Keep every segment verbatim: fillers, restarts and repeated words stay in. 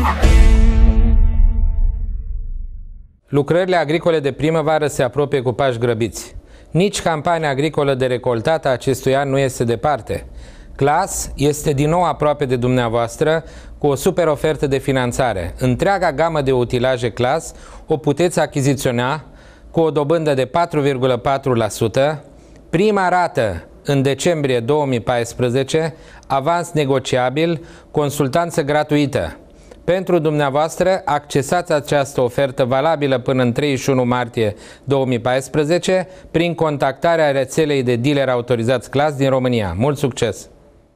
Lucrările agricole de primăvară se apropie cu pași grăbiți. Nici campania agricolă de recoltat a acestui an nu este departe. Clas este din nou aproape de dumneavoastră cu o super ofertă de finanțare. Întreaga gamă de utilaje Clas o puteți achiziționa cu o dobândă de patru virgulă patru la sută, prima rată în decembrie două mii paisprezece, avans negociabil, consultanță gratuită. Pentru dumneavoastră, accesați această ofertă valabilă până în treizeci și unu martie două mii paisprezece prin contactarea rețelei de dealeri autorizați Clas din România. Mult succes!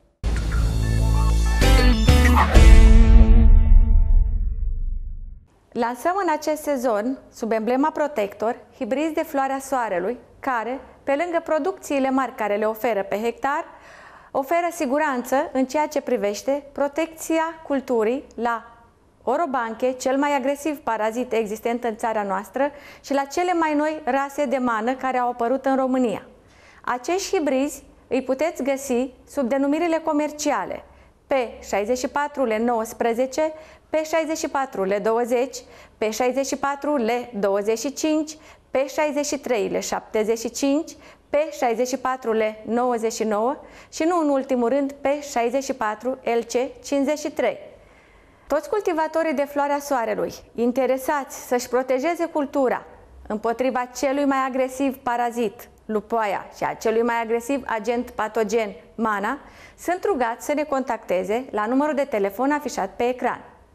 Lansăm în acest sezon, sub emblema Protector, hibrizi de floarea soarelui, care, pe lângă producțiile mari care le oferă pe hectar, oferă siguranță în ceea ce privește protecția culturii la orobanche, cel mai agresiv parazit existent în țara noastră, și la cele mai noi rase de mană care au apărut în România. Acești hibrizi îi puteți găsi sub denumirile comerciale P șaizeci și patru L nouăsprezece, P șaizeci și patru L douăzeci, P șaizeci și patru L douăzeci și cinci, P șaizeci și trei L șaptezeci și cinci, P șaizeci și patru L nouăzeci și nouă și, nu în ultimul rând, P șaizeci și patru L C cincizeci și trei. Toți cultivatorii de floarea soarelui interesați să-și protejeze cultura împotriva celui mai agresiv parazit, lupoaia, și a celui mai agresiv agent patogen, mana, sunt rugați să ne contacteze la numărul de telefon afișat pe ecran.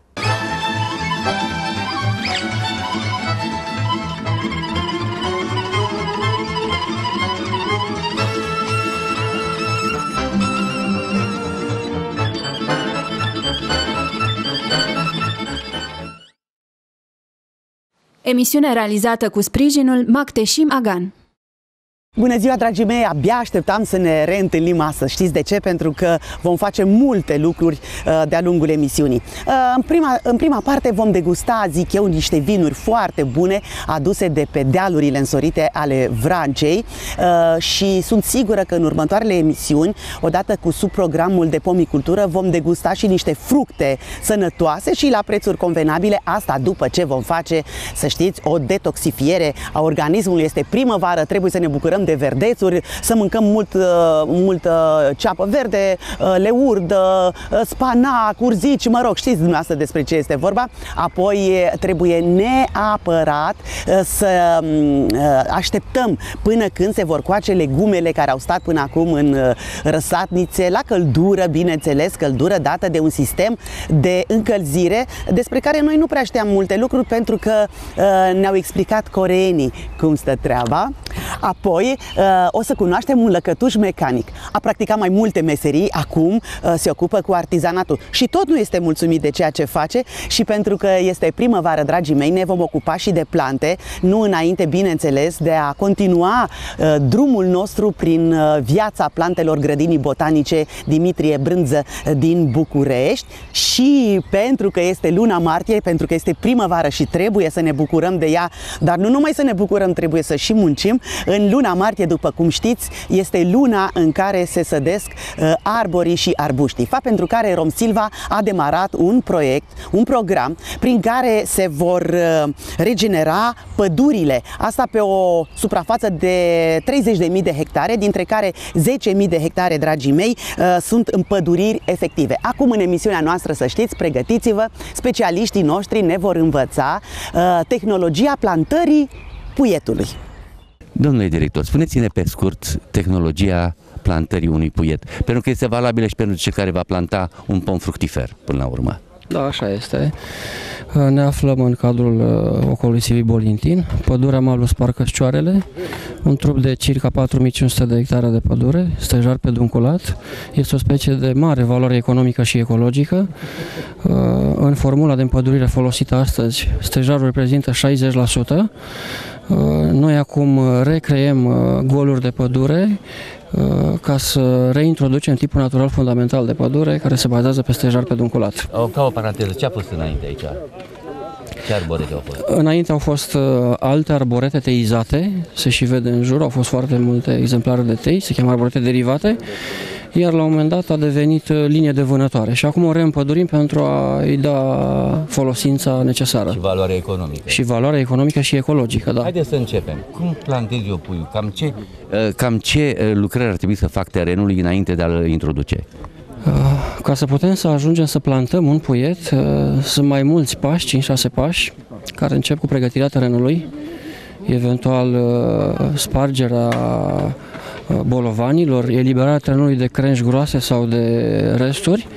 Emisiune realizată cu sprijinul Macteșim Agan. Bună ziua, dragii mei! Abia așteptam să ne reîntâlnim astăzi. Știți de ce? Pentru că vom face multe lucruri uh, de-a lungul emisiunii. Uh, în, prima, în prima parte vom degusta, zic eu, niște vinuri foarte bune aduse de pe dealurile însorite ale Vrancei uh, și sunt sigură că în următoarele emisiuni, odată cu subprogramul de pomicultură, vom degusta și niște fructe sănătoase și la prețuri convenabile. Asta după ce vom face, să știți, o detoxifiere a organismului. Este primăvară, trebuie să ne bucurăm de verdețuri, să mâncăm mult, mult ceapă verde, leurd, spanac, urzici, mă rog, știți dumneavoastră despre ce este vorba. Apoi trebuie neapărat să așteptăm până când se vor coace legumele care au stat până acum în răsatnițe, la căldură, bineînțeles, căldură dată de un sistem de încălzire despre care noi nu prea știam multe lucruri, pentru că ne-au explicat coreenii cum stă treaba. Apoi o să cunoaștem un lăcătuș mecanic. A practicat mai multe meserii, acum se ocupă cu artizanatul și tot nu este mulțumit de ceea ce face, și pentru că este primăvară, dragii mei, ne vom ocupa și de plante, nu înainte, bineînțeles, de a continua drumul nostru prin viața plantelor grădinii botanice Dimitrie Brânză din București. Și pentru că este luna martie, pentru că este primăvară și trebuie să ne bucurăm de ea, dar nu numai să ne bucurăm, trebuie să și muncim. În luna martie, după cum știți, este luna în care se sădesc uh, arborii și arbuștii, fapt pentru care Romsilva a demarat un proiect, un program prin care se vor uh, regenera pădurile. Asta pe o suprafață de treizeci de mii de hectare, dintre care zece mii de hectare, dragii mei, uh, sunt împăduriri efective. Acum, în emisiunea noastră, să știți, pregătiți-vă, specialiștii noștri ne vor învăța uh, tehnologia plantării puietului. Domnule director, spuneți-ne pe scurt tehnologia plantării unui puiet, pentru că este valabilă și pentru cel care va planta un pom fructifer până la urmă. Da, așa este. Ne aflăm în cadrul ocolului Silviu Bolintin, pădurea Malus Parcăscioarele, un trup de circa patru mii cinci sute de hectare de pădure, stejar pedunculat. Este o specie de mare valoare economică și ecologică. În formula de împădurire folosită astăzi, stejarul reprezintă șaizeci la sută. Noi acum recreăm goluri de pădure ca să reintroducem tipul natural fundamental de pădure, care se bazează pe stejar pedunculat. Ca o paranteză, ce a fost înainte aici? Ce arborete au fost? Înainte au fost alte arborete teizate, se și vede în jur, au fost foarte multe exemplare de tei, se cheamă arborete derivate, iar la un moment dat a devenit linie de vânătoare și acum o reîmpădurim pentru a îi da folosința necesară. Și valoarea economică. Și valoarea economică și ecologică, da. Haideți să începem. Cum plantez eu puiul? Cam ce, cam ce lucrări ar trebui să fac terenului înainte de a-l introduce? Ca să putem să ajungem să plantăm un puiet, sunt mai mulți pași, cinci șase pași, care încep cu pregătirea terenului, eventual spargerea bolovanilor, eliberarea terenului de crengi groase sau de resturi.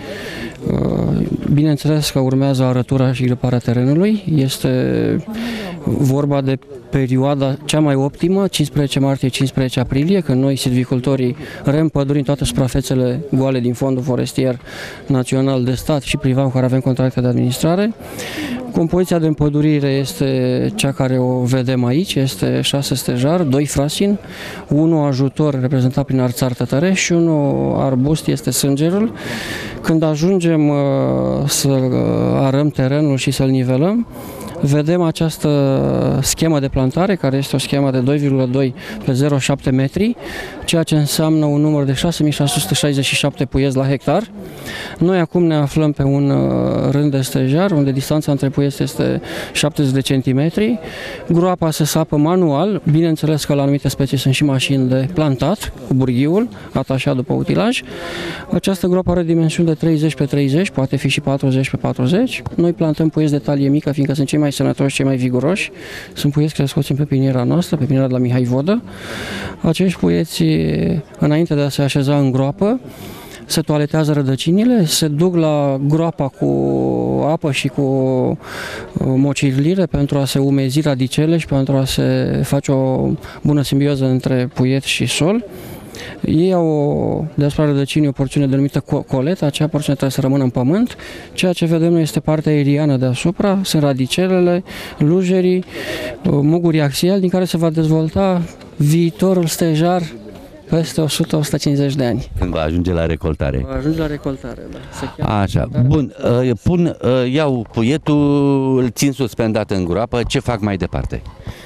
Bineînțeles că urmează arătura și grăparea terenului. Este vorba de perioada cea mai optimă, cincisprezece martie - cincisprezece aprilie, când noi, silvicultorii, reîmpădurim toate suprafețele goale din Fondul Forestier Național de Stat și privat cu care avem contracte de administrare. Compoziția de împădurire este cea care o vedem aici, este șase stejari, doi frasin, unul ajutor reprezentat prin arțar tătăreș și unul arbust este sângerul. Când ajungem uh, să arăm terenul și să-l nivelăm, vedem această schemă de plantare, care este o schemă de doi virgulă doi pe zero virgulă șapte metri, ceea ce înseamnă un număr de șase mii șase sute șaizeci și șapte puieți la hectar. Noi acum ne aflăm pe un rând de stejar, unde distanța între puieți este șaptezeci de centimetri. Groapa se sapă manual, bineînțeles că la anumite specii sunt și mașini de plantat, cu burghiul, atașat după utilaj. Această groapă are dimensiuni de treizeci pe treizeci, poate fi și patruzeci pe patruzeci. Noi plantăm puieți de talie mică, fiindcă sunt cei mai sănătoși, cei mai viguroși. Sunt puieți crescuți în pepiniera noastră, pepiniera de la Mihai Vodă. Acești puieți, înainte de a se așeza în groapă, se toaletează rădăcinile, se duc la groapa cu apă și cu mocirlire pentru a se umezi radicele și pentru a se face o bună simbioză între puiet și sol. Ei au deasupra rădăcinii o porțiune denumită coletă, acea porțiune trebuie să rămână în pământ. Ceea ce vedem noi este partea aeriană deasupra, sunt radicelele, lujerii, mugurii axiali, din care se va dezvolta viitorul stejar peste o sută - o sută cincizeci de ani. Când va ajunge la recoltare. Va ajunge la recoltare, da. Se Așa, bun, pun, iau puietul, îl țin suspendat în groapă, ce fac mai departe?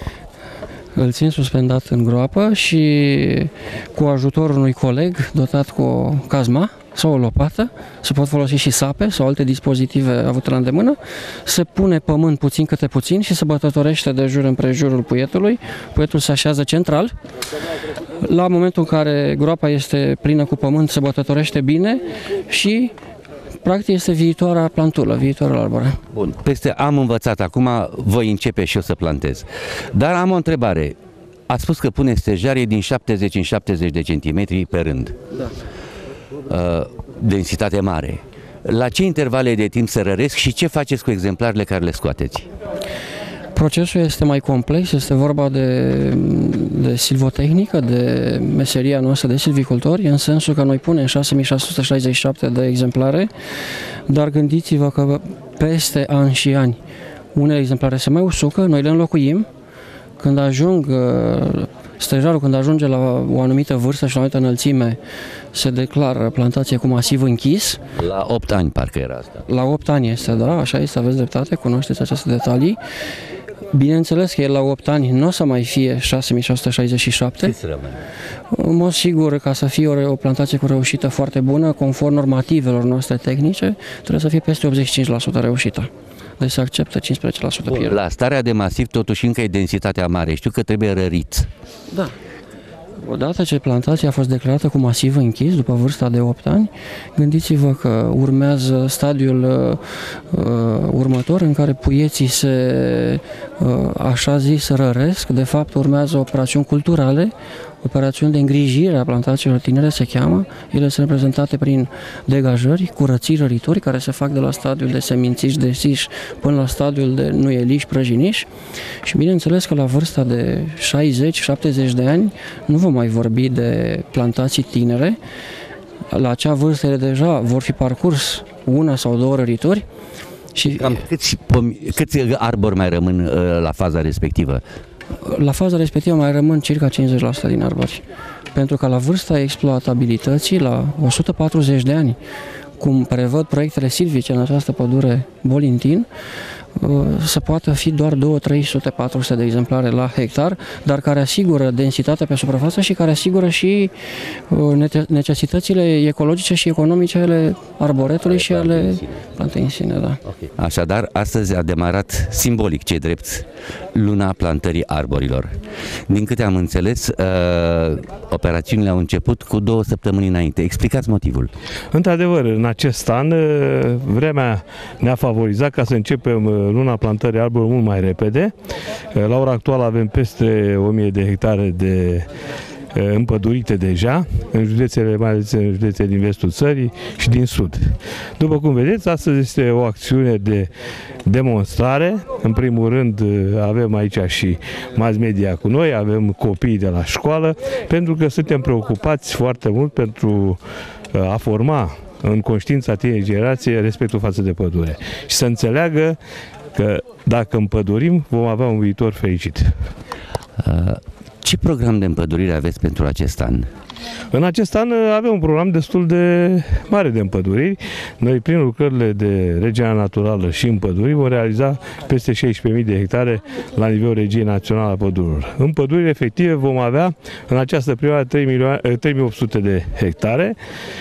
Îl țin suspendat în groapă și cu ajutorul unui coleg dotat cu o cazma sau o lopată, se pot folosi și sape sau alte dispozitive avute la îndemână, se pune pământ puțin câte puțin și se bătătorește de jur împrejurul puietului. Puietul se așează central. La momentul în care groapa este plină cu pământ, se bătătorește bine și practic este viitoarea plantulă, viitorul arbore. Bun, peste am învățat, acum voi începe și eu să plantez. Dar am o întrebare. A spus că pune stejarie din șaptezeci în șaptezeci de centimetri pe rând. Da. Uh, densitate mare. La ce intervale de timp se răresc și ce faceți cu exemplarele care le scoateți? Procesul este mai complex, este vorba de, de silvotehnică, de meseria noastră de silvicultori, în sensul că noi punem șase mii șase sute șaizeci și șapte de exemplare, dar gândiți-vă că peste ani și ani unele exemplare se mai usucă, noi le înlocuim, când ajung, stejarul când ajunge la o anumită vârstă și la o anumită înălțime, se declară plantație cu masiv închis. La opt ani parcă era asta. La opt ani este, da, așa este, aveți dreptate, cunoașteți aceste detalii. Bineînțeles că el la opt ani nu o să mai fie șase mii șase sute șaizeci și șapte. Cât rămâne? În mod sigur, ca să fie o, o plantație cu reușită foarte bună, conform normativelor noastre tehnice, trebuie să fie peste optzeci și cinci la sută reușită. Deci se acceptă cincisprezece la sută pierdere. La starea de masiv totuși încă e densitatea mare. Știu că trebuie rărit. Da. Odată ce plantația a fost declarată cu masiv închis, după vârsta de opt ani, gândiți-vă că urmează stadiul uh, următor în care puieții se, uh, așa zis, răresc. De fapt, urmează operațiuni culturale, operațiuni de îngrijire a plantațiilor tinere se cheamă. Ele sunt reprezentate prin degajări, curățiri, rărituri, care se fac de la stadiul de semințiși, de siși, până la stadiul de nuieliși, prăjiniși. Și bineînțeles că la vârsta de șaizeci - șaptezeci de ani nu vom mai vorbi de plantații tinere. La acea vârstă ele deja vor fi parcurs una sau două rărituri. Și cam câți, câți arbori mai rămân uh, la faza respectivă? La faza respectivă mai rămân circa cincizeci la sută din arbori. Pentru că la vârsta exploatabilității, la o sută patruzeci de ani, cum prevăd proiectele silvice în această pădure Bolintin, să poată fi doar două, trei sute, patru sute de exemplare la hectar, dar care asigură densitatea pe suprafață și care asigură și necesitățile ecologice și economice ale arboretului și ale plantei în sine. Da. Așadar, astăzi a demarat simbolic, ce drept, luna plantării arborilor. Din câte am înțeles, uh, operațiunile au început cu două săptămâni înainte. Explicați motivul. Într-adevăr, în acest an, vremea ne-a favorizat ca să începem luna plantării arborilor mult mai repede. La ora actuală avem peste o mie de hectare de împădurite deja, în județele, mai ales în județele din vestul țării și din sud. După cum vedeți, astăzi este o acțiune de demonstrare. În primul rând avem aici și mass media cu noi, avem copii de la școală, pentru că suntem preocupați foarte mult pentru a forma în conștiința tinerii generație respectul față de pădure și să înțeleagă că dacă împădurim vom avea un viitor fericit. Ce program de împădurire aveți pentru acest an? În acest an avem un program destul de mare de împăduriri. Noi, prin lucrările de regenerare naturală și împăduriri, vom realiza peste șaisprezece mii de hectare la nivelul Regiei Naționale a Pădurilor. Împăduriri efective vom avea în această perioadă trei mii opt sute de hectare,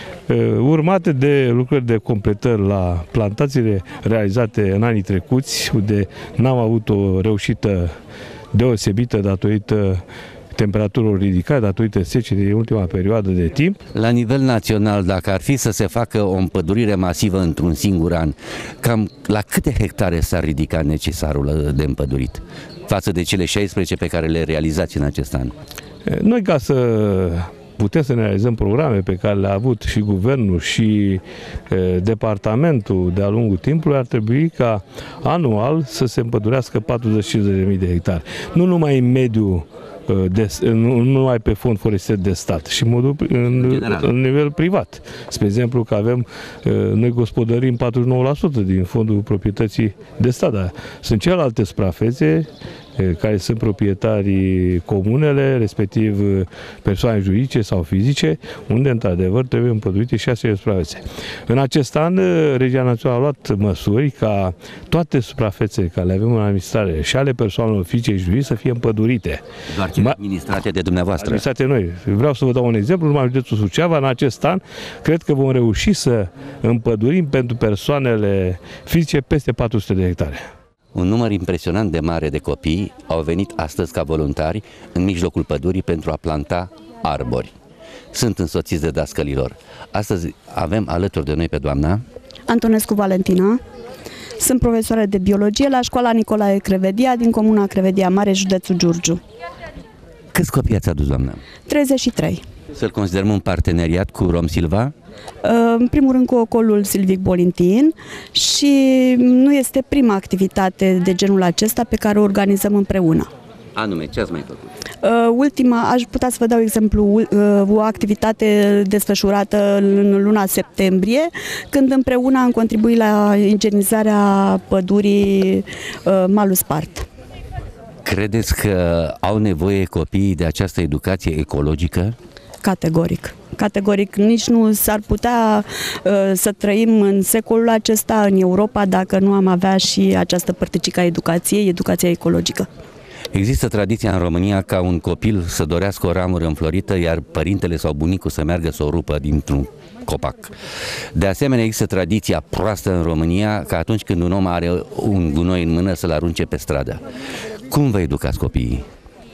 urmate de lucrări de completări la plantațiile realizate în anii trecuți, unde n-am avut o reușită deosebită datorită temperaturilor ridicate, datorită secii din ultima perioadă de timp. La nivel național, dacă ar fi să se facă o împădurire masivă într-un singur an, cam la câte hectare s-ar ridica necesarul de împădurit față de cele șaisprezece pe care le realizați în acest an? Noi, ca să putem să ne realizăm programe pe care le-a avut și guvernul și e, departamentul de-a lungul timpului, ar trebui ca anual să se împădurească patruzeci cincizeci de mii de hectare. Nu numai în mediul De, nu numai pe fond forestier de stat, și în, modul, în, în nivel privat. Spre exemplu că avem, noi gospodărim patruzeci și nouă la sută din fondul proprietății de stat, dar sunt celelalte suprafețe care sunt proprietarii comunele, respectiv persoane juridice sau fizice, unde într-adevăr trebuie împădurite și aceste suprafețe. În acest an, Regia Națională a luat măsuri ca toate suprafețele care le avem în administrare și ale persoanelor fizice și juridice să fie împădurite. Doar cele administrate de dumneavoastră. Administrate noi. Vreau să vă dau un exemplu, numai județul Suceava, în acest an, cred că vom reuși să împădurim pentru persoanele fizice peste patru sute de hectare. Un număr impresionant de mare de copii au venit astăzi ca voluntari în mijlocul pădurii pentru a planta arbori. Sunt însoțiți de dascălilor. Astăzi avem alături de noi pe doamna Antonescu Valentina. Sunt profesoară de biologie la școala Nicolae Crevedia din comuna Crevedia Mare, județul Giurgiu. Câți copii ați adus, doamnă? treizeci și trei. Să-l considerăm un parteneriat cu Rom Silva? În primul rând cu Ocolul Silvic Bolintin și nu este prima activitate de genul acesta pe care o organizăm împreună. Anume, ce ați mai făcut? Ultima, aș putea să vă dau exemplu, o activitate desfășurată în luna septembrie, când împreună am contribuit la igienizarea pădurii Malul Spart. Credeți că au nevoie copiii de această educație ecologică? Categoric. Categoric, nici nu s-ar putea uh, să trăim în secolul acesta în Europa dacă nu am avea și această părticică a educației, educația ecologică. Există tradiția în România ca un copil să dorească o ramură înflorită, iar părintele sau bunicul să meargă să o rupă dintr-un copac. De asemenea, există tradiția proastă în România ca atunci când un om are un gunoi în mână să-l arunce pe stradă. Cum vă educați copiii?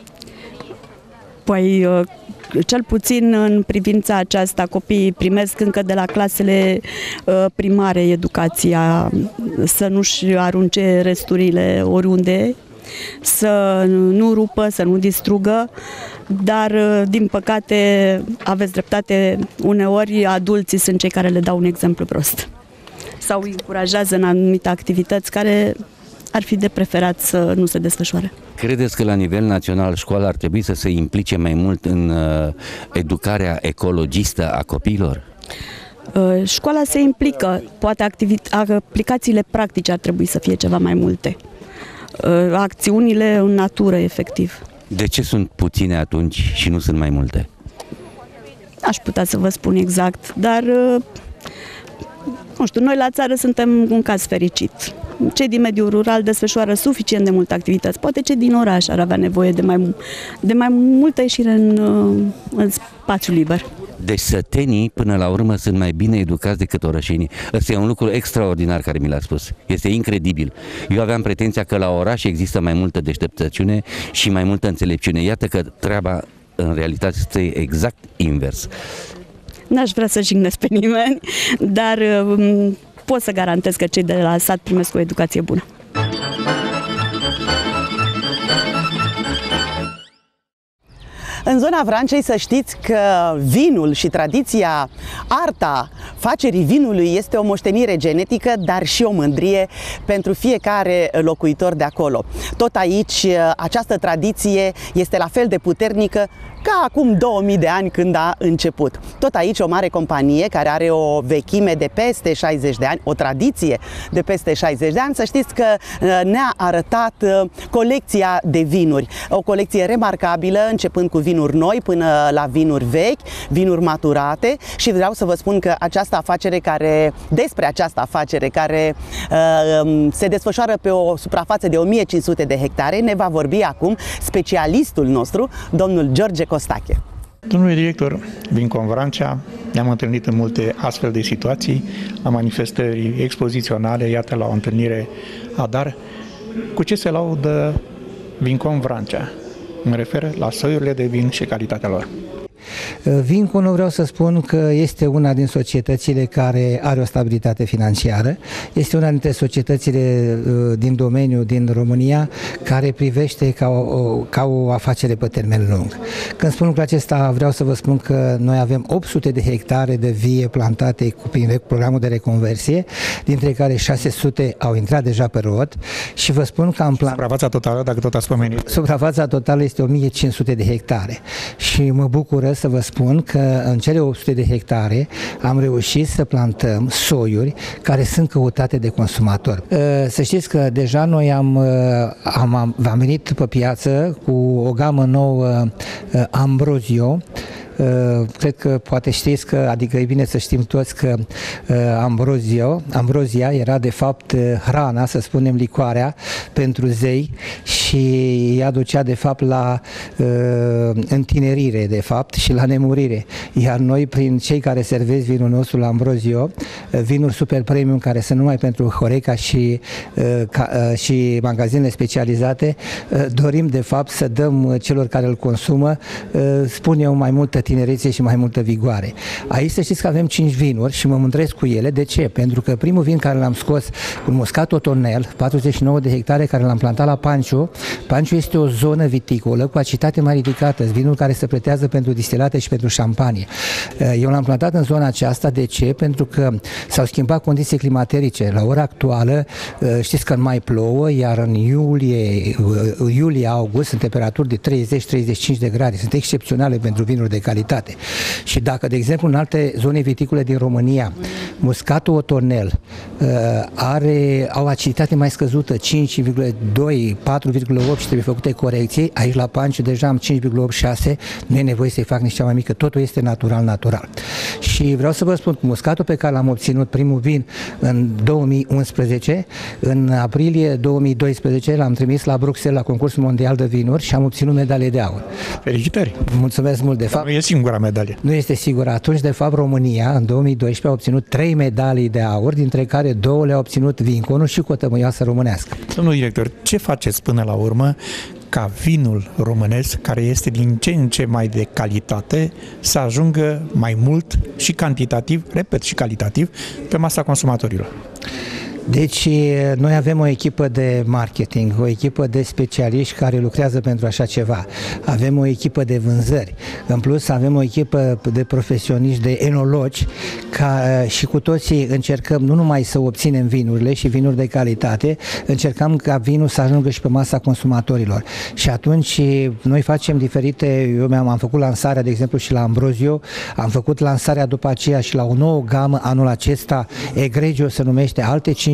Păi, cel puțin în privința aceasta, copiii primesc încă de la clasele primare educația să nu-și arunce resturile oriunde, să nu rupă, să nu distrugă, dar, din păcate, aveți dreptate, uneori adulții sunt cei care le dau un exemplu prost sau îi încurajează în anumite activități care ar fi de preferat să nu se desfășoare. Credeți că la nivel național școala ar trebui să se implice mai mult în uh, educarea ecologistă a copiilor? Uh, școala se implică, poate aplicațiile practice ar trebui să fie ceva mai multe. Uh, acțiunile în natură, efectiv. De ce sunt puține atunci și nu sunt mai multe? Aș putea să vă spun exact, dar uh, nu știu, noi la țară suntem un caz fericit. cei din mediul rural desfășoară suficient de multe activități. Poate cei din oraș ar avea nevoie de mai, de mai multă ieșire în, în spațiu liber. Deci sătenii, până la urmă, sunt mai bine educați decât orășenii. Ăsta e un lucru extraordinar care mi l-a spus. Este incredibil. Eu aveam pretenția că la oraș există mai multă deșteptăciune și mai multă înțelepciune. Iată că treaba, în realitate, este exact invers. N-aș vrea să jignesc pe nimeni, dar um, pot să garantez că cei de la sat primesc o educație bună. În zona Vrancei să știți că vinul și tradiția, arta facerii vinului este o moștenire genetică, dar și o mândrie pentru fiecare locuitor de acolo. Tot aici această tradiție este la fel de puternică ca acum două mii de ani când a început. Tot aici o mare companie care are o vechime de peste șaizeci de ani, o tradiție de peste șaizeci de ani, să știți că ne-a arătat colecția de vinuri. O colecție remarcabilă, începând cu vinuri noi până la vinuri vechi, vinuri maturate, și vreau să vă spun că această afacere care, despre această afacere care uh, se desfășoară pe o suprafață de o mie cinci sute de hectare, ne va vorbi acum specialistul nostru, domnul George Costache. Domnule director, Vincom Vrancea, ne-am întâlnit în multe astfel de situații, la manifestări expoziționale, iată la o întâlnire ADAR. Cu ce se laudă Vincom Vrancea? Mă refer la soiurile de vin și calitatea lor. Vinco, nu vreau să spun că este una din societățile care are o stabilitate financiară, este una dintre societățile din domeniu din România care privește ca o, ca o afacere pe termen lung. Când spun lucrul acesta, vreau să vă spun că noi avem opt sute de hectare de vie plantate cu prin programul de reconversie, dintre care șase sute au intrat deja pe rod, și vă spun că am plan... Suprafața totală, dacă tot ați pomenit. Suprafața totală este o mie cinci sute de hectare și mă bucură să vă spun că în cele opt sute de hectare am reușit să plantăm soiuri care sunt căutate de consumatori. Să știți că deja noi am, am, am venit pe piață cu o gamă nouă Ambrosio. Cred că poate știți că, adică e bine să știm toți că Ambrosio, Ambrosia era de fapt hrana, să spunem licoarea, pentru zei și ea ducea de fapt la uh, întinerire de fapt și la nemurire. Iar noi, prin cei care servesc vinul nostru la Ambrosio, vinuri super premium care sunt numai pentru Horeca și, uh, ca, uh, și magazinele specializate, uh, dorim de fapt să dăm celor care îl consumă, uh, spun eu, mai multă tinerețe și mai multă vigoare. Aici să știți că avem cinci vinuri și mă mândresc cu ele. De ce? Pentru că primul vin care l-am scos cu muscat Otonel, patruzeci și nouă de hectare, care l-am plantat la Panciu. Panciu este o zonă viticolă cu aciditate mai ridicată, vinul care se pretează pentru distilate și pentru șampanie. Eu l-am plantat în zona aceasta. De ce? Pentru că s-au schimbat condiții climaterice. La ora actuală, știți că în mai plouă, iar în iulie, iulie-august sunt temperaturi de treizeci treizeci și cinci de grade. Sunt excepționale pentru vinuri de calitate. Și dacă, de exemplu, în alte zone viticole din România, muscatul Otonel are, au aciditate mai scăzută, cinci virgulă doi, patru virgulă opt, și trebuie făcute corecții, aici la Panciu deja am cinci virgulă optzeci și șase, nu e nevoie să-i fac nici cea mai mică, totul este natural, natural. Și vreau să vă spun că muscatul pe care l-am obținut, primul vin, în două mii unsprezece, în aprilie două mii doisprezece l-am trimis la Bruxelles la concursul mondial de vinuri și am obținut medalie de aur. Felicitări! Mulțumesc mult, de fapt. Nu e singura medalie. Nu este sigură. Atunci, de fapt, România, în două mii doisprezece, a obținut trei medalii de aur, dintre care două le-a obținut Vinconul și Cotămâioasă românească. Domnul director, ce faceți până la urmă ca vinul românesc, care este din ce în ce mai de calitate, să ajungă mai mult și cantitativ, repet, și calitativ, pe masa consumatorilor? Deci, noi avem o echipă de marketing, o echipă de specialiști care lucrează pentru așa ceva. Avem o echipă de vânzări. În plus, avem o echipă de profesioniști, de enologi, ca, și cu toții încercăm nu numai să obținem vinurile și vinuri de calitate, încercăm ca vinul să ajungă și pe masa consumatorilor. Și atunci noi facem diferite, eu mi-am am făcut lansarea, de exemplu, și la Ambrosio, am făcut lansarea după aceea și la o nouă gamă anul acesta, Egregio se numește, alte cinci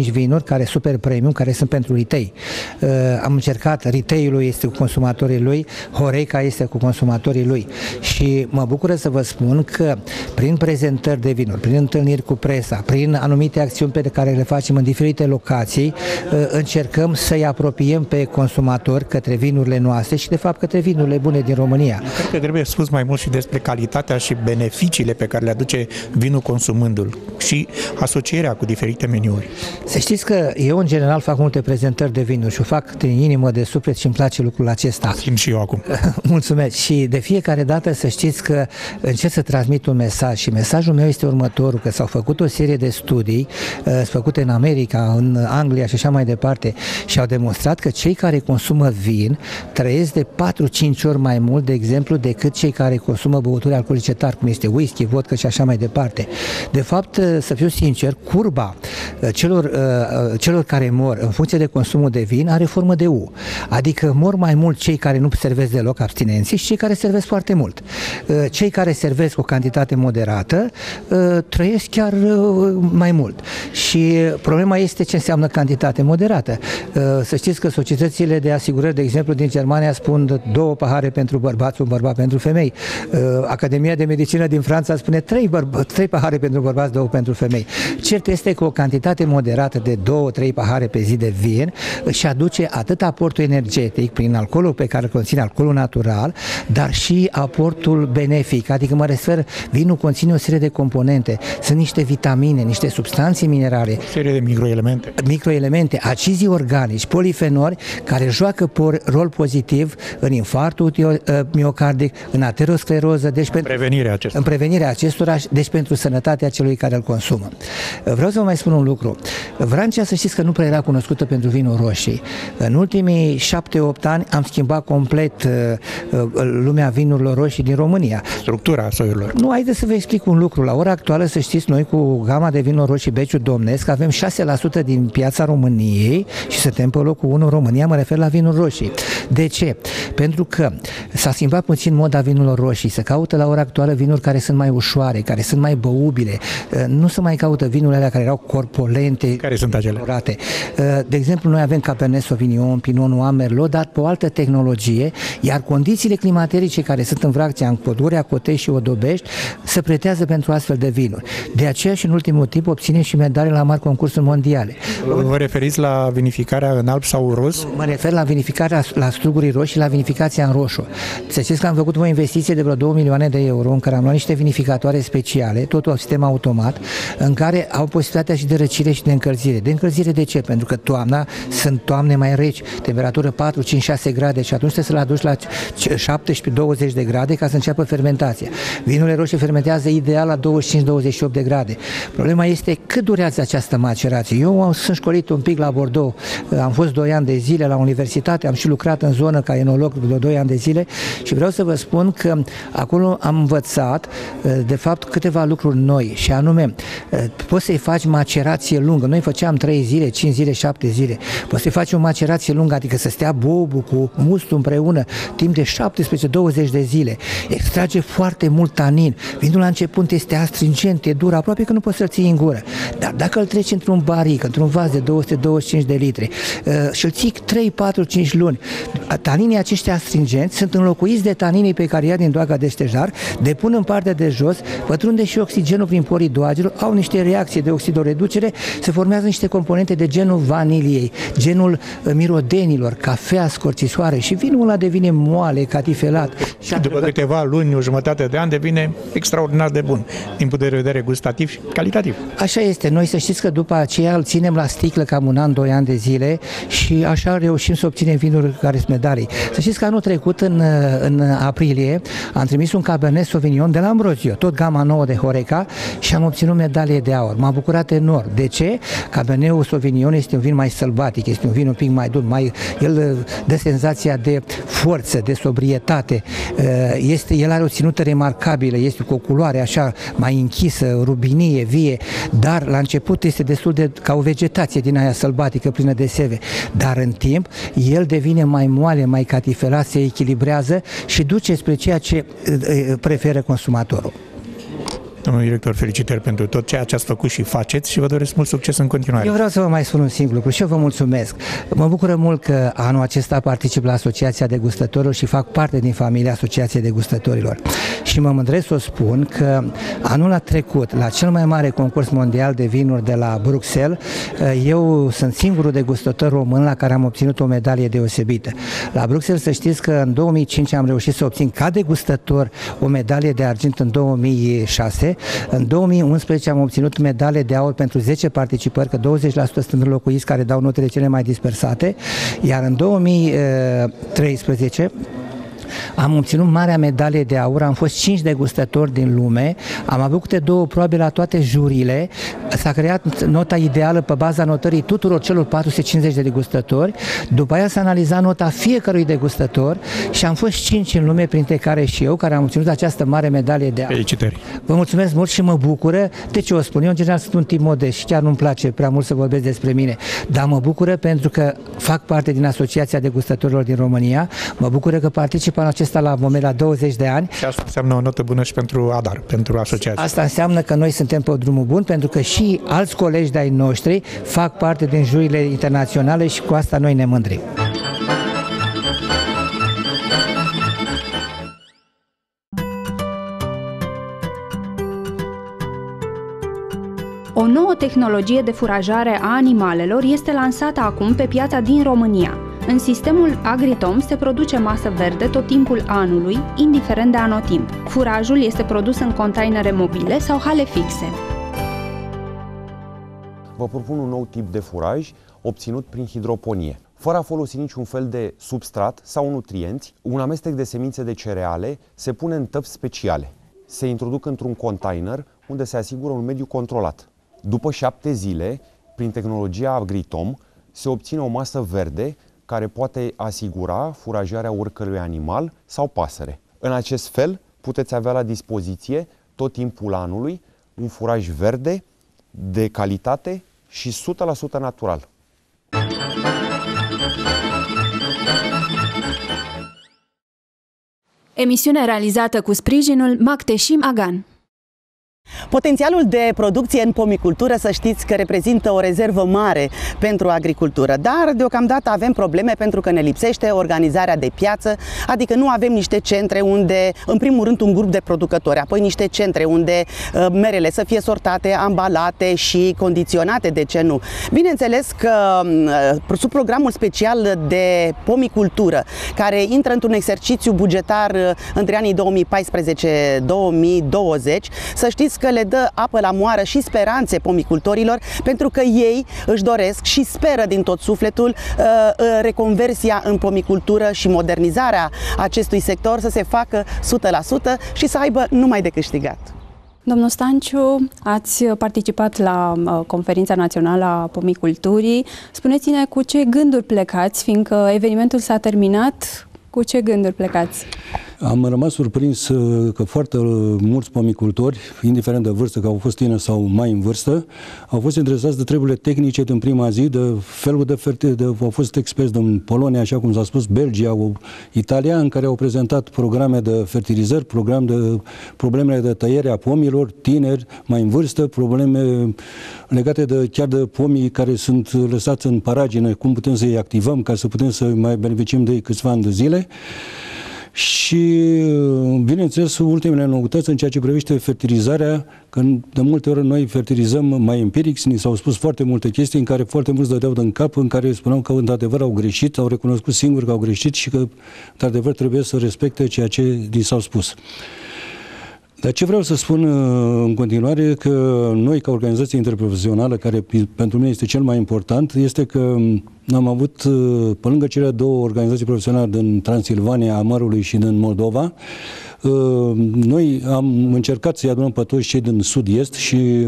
cinci vinuri care super premium, care sunt pentru retail. Uh, am încercat, retail-ul este cu consumatorii lui, Horeca este cu consumatorii lui și mă bucură să vă spun că prin prezentări de vinuri, prin întâlniri cu presa, prin anumite acțiuni pe care le facem în diferite locații, uh, încercăm să-i apropiem pe consumatori către vinurile noastre și de fapt către vinurile bune din România. Cred că trebuie spus mai mult și despre calitatea și beneficiile pe care le aduce vinul consumându-l și asocierea cu diferite meniuri. Să știți că eu în general fac multe prezentări de vinuri și o fac din inimă, de suflet și îmi place lucrul acesta. Simt și eu acum. Mulțumesc și de fiecare dată să știți că încerc să transmit un mesaj și mesajul meu este următorul, că s-au făcut o serie de studii uh, făcute în America, în Anglia și așa mai departe și au demonstrat că cei care consumă vin trăiesc de patru-cinci ori mai mult, de exemplu, decât cei care consumă băuturi alcoolice tari, cum este whisky, vodka și așa mai departe. De fapt, să fiu sincer, curba celor, celor care mor în funcție de consumul de vin are formă de U. Adică mor mai mult cei care nu servesc deloc, abstinenții, și cei care servesc foarte mult. Cei care servesc o cantitate moderată trăiesc chiar mai mult. Și problema este ce înseamnă cantitate moderată. Să știți că societățile de asigurări, de exemplu, din Germania spun două pahare pentru bărbați, un bărbat pentru femei. Academia de Medicină din Franța spune trei, trei pahare pentru bărbați, două pentru femei. Cert este că o cantitate moderată de două trei pahare pe zi de vin își aduce atât aportul energetic prin alcoolul pe care îl conține, alcoolul natural, dar și aportul benefic, adică mă refer, vinul conține o serie de componente, sunt niște vitamine, niște substanțe minerale, o serie de microelemente, microelemente, acizii organici, polifenoli, care joacă rol pozitiv în infarctul miocardic, în ateroscleroză, deci în prevenirea acestora. În prevenirea acestora, deci pentru sănătatea celui care îl consumă. Vreau să vă mai spun un lucru. Vrancea, să știți că nu prea era cunoscută pentru vinuri roșii. În ultimii șapte-opt ani am schimbat complet uh, lumea vinurilor roșii din România. Structura soiurilor. Nu, haideți să vă explic un lucru. La ora actuală, să știți, noi cu gama de vinuri roșii Beciu Domnesc avem șase la sută din piața României și suntem pe locul unu în România, mă refer la vinuri roșii. De ce? Pentru că s-a schimbat puțin moda vinurilor roșii, se caută la ora actuală vinuri care sunt mai ușoare, care sunt mai băubile, nu se mai caută vinurile alea care erau corpolente. Care sunt acele? Colorate. De exemplu, noi avem Cabernet Sauvignon, Pinot Noir, Merlot, dat pe o altă tehnologie, iar condițiile climaterice care sunt în Vrancea, în Podurea, Cotești și Odobești, se pretează pentru astfel de vinuri. De aceea și în ultimul timp obținem și medalii la mari concursuri mondiale. Vă referiți la vinificarea în alb sau roz? Mă refer la vinificarea la strugurii roșii, la vinificația în roșu. Să știți că am făcut o investiție de vreo două milioane de euro în care am luat niște vinificatoare speciale, totul un sistem automat, în care au posibilitatea și de răcire și de încălzire. De încălzire de ce? Pentru că toamna sunt toamne mai reci, temperatură patru, cinci, șase grade și atunci trebuie să-l aduci la șaptesprezece douăzeci de grade ca să înceapă fermentația. Vinurile roșii fermentează ideal la douăzeci și cinci douăzeci și opt de grade. Problema este cât durează această macerație. Eu sunt școlit un pic la Bordeaux, am fost doi ani de zile la universitate, am și lucrat în zonă ca enolog de doi ani de zile și vreau să vă spun că acolo am învățat de fapt câteva lucruri noi și anume poți să-i faci macerație lungă. Noi făceam trei zile, cinci zile, șapte zile. Poți să-i faci o macerație lungă, adică să stea bobul cu mustul împreună timp de șaptesprezece douăzeci de zile. Extrage foarte mult tanin. Vinul la început este astringent, e dur, aproape că nu poți să-l ții în gură. Dar dacă îl treci într-un baric, într-un vas de două sute douăzeci și cinci de litri și îl ții trei, patru, cinci luni, taninii aceștia astringenți sunt înlocuiți de taninii pe care ia din doaga de ștejar, depun în partea de jos, pătrunde și oxigenul prin porii doagelor, au niște reacții de oxidoreducere, se formează niște componente de genul vaniliei, genul mirodenilor, cafea, scorțisoare și vinul ăla devine moale, catifelat. Și după câteva luni, o jumătate de ani, devine extraordinar de bun, din punct de vedere gustativ și calitativ. Așa este. Noi să știți că după aceea îl ținem la sticlă cam un an, doi ani de zile și așa reușim să obținem vinuri care sunt medalii. Să știți că anul trecut, în, în aprilie, am trimis un Cabernet Sauvignon de la Ambrozio, tot gama nouă de Horeca, și am obținut medalie de aur. M-a bucurat enorm. De ce? Cabernetul Sauvignon este un vin mai sălbatic, este un vin un pic mai dur, mai, el dă senzația de forță, de sobrietate. Este, el are o ținută remarcabilă, este cu o culoare așa mai închisă, rubinie, vie, dar la început este destul de ca o vegetație din aia sălbatică, plină de seve. Dar în timp, el devine mai moale, mai catifelat, se echilibrează și duce spre ceea ce preferă consumatorul. Domnul director, felicitări pentru tot ceea ce ați făcut și faceți și vă doresc mult succes în continuare. Eu vreau să vă mai spun un singur lucru și eu vă mulțumesc. Mă bucură mult că anul acesta particip la Asociația Degustătorilor și fac parte din familia Asociației Degustătorilor. Și mă mândresc să o spun că anul trecut, la cel mai mare concurs mondial de vinuri de la Bruxelles, eu sunt singurul degustător român la care am obținut o medalie deosebită. La Bruxelles să știți că în două mii cinci am reușit să obțin ca degustător o medalie de argint în două mii șase. În două mii unsprezece am obținut medalie de aur pentru zece participări, că douăzeci la sută sunt înlocuiți care dau notele cele mai dispersate, iar în două mii treisprezece am obținut marea medalie de aur, am fost cinci degustători din lume, am avut câte două probe la toate jurile, s-a creat nota ideală pe baza notării tuturor celor patru sute cincizeci de degustători, după aia s-a analizat nota fiecărui degustător și am fost cinci în lume, printre care și eu, care am obținut această mare medalie de aur. Felicitări! Vă mulțumesc mult și mă bucură. De ce o spun? Eu în general sunt un tip modest și chiar nu-mi place prea mult să vorbesc despre mine, dar mă bucură pentru că fac parte din Asociația Degustătorilor din România, mă bucură că particip anul acesta la moment la douăzeci de ani. Și asta înseamnă o notă bună și pentru ADAR, pentru asociație. Asta înseamnă că noi suntem pe drumul bun, pentru că și alți colegi de-ai noștri fac parte din jurile internaționale și cu asta noi ne mândrim. O nouă tehnologie de furajare a animalelor este lansată acum pe piața din România. În sistemul Agritom se produce masă verde tot timpul anului, indiferent de anotimp. Furajul este produs în containere mobile sau hale fixe. Vă propun un nou tip de furaj obținut prin hidroponie. Fără a folosi niciun fel de substrat sau nutrienți, un amestec de semințe de cereale se pune în tăvi speciale. Se introduc într-un container unde se asigură un mediu controlat. După șapte zile, prin tehnologia Agritom, se obține o masă verde care poate asigura furajarea oricărui animal sau pasăre. În acest fel, puteți avea la dispoziție tot timpul anului un furaj verde, de calitate și o sută la sută natural. Emisiune realizată cu sprijinul Macteșim Agan. Potențialul de producție în pomicultură, să știți că reprezintă o rezervă mare pentru agricultură, dar deocamdată avem probleme pentru că ne lipsește organizarea de piață, adică nu avem niște centre unde, în primul rând, un grup de producători, apoi niște centre unde uh, merele să fie sortate, ambalate și condiționate, de ce nu? Bineînțeles că uh, sub programul special de pomicultură, care intră într-un exercițiu bugetar uh, între anii două mii paisprezece două mii douăzeci, să știți că le dă apă la moară și speranțe pomicultorilor, pentru că ei își doresc și speră din tot sufletul uh, reconversia în pomicultură și modernizarea acestui sector să se facă o sută la sută și să aibă numai de câștigat. Domnul Stanciu, ați participat la uh, Conferința Națională a Pomiculturii. Spuneți-ne cu ce gânduri plecați, fiindcă evenimentul s-a terminat, cu ce gânduri plecați? Am rămas surprins că foarte mulți pomicultori, indiferent de vârstă, că au fost tineri sau mai în vârstă, au fost interesați de treburile tehnice din prima zi, de felul de fertilitate, au fost experți din Polonia, așa cum s-a spus, Belgia, Italia, în care au prezentat programe de fertilizări, program de problemele de tăiere a pomilor, tineri, mai în vârstă, probleme legate de chiar de pomii care sunt lăsați în paragină, cum putem să-i activăm ca să putem să mai beneficiem de ei câțiva ani de zile. Și, bineînțeles, ultimele noutăți în ceea ce privește fertilizarea, că de multe ori noi fertilizăm mai empiric, ni s-au spus foarte multe chestii în care foarte mulți dădeau din cap, în care spuneau că într-adevăr au greșit, au recunoscut singuri că au greșit și că într-adevăr trebuie să respecte ceea ce li s-au spus. Dar ce vreau să spun în continuare, că noi ca organizație interprofesională, care pentru mine este cel mai important, este că am avut, pe lângă cele două organizații profesionale din Transilvania, a Mărului și din Moldova, noi am încercat să-i adunăm pe toți cei din sud-est și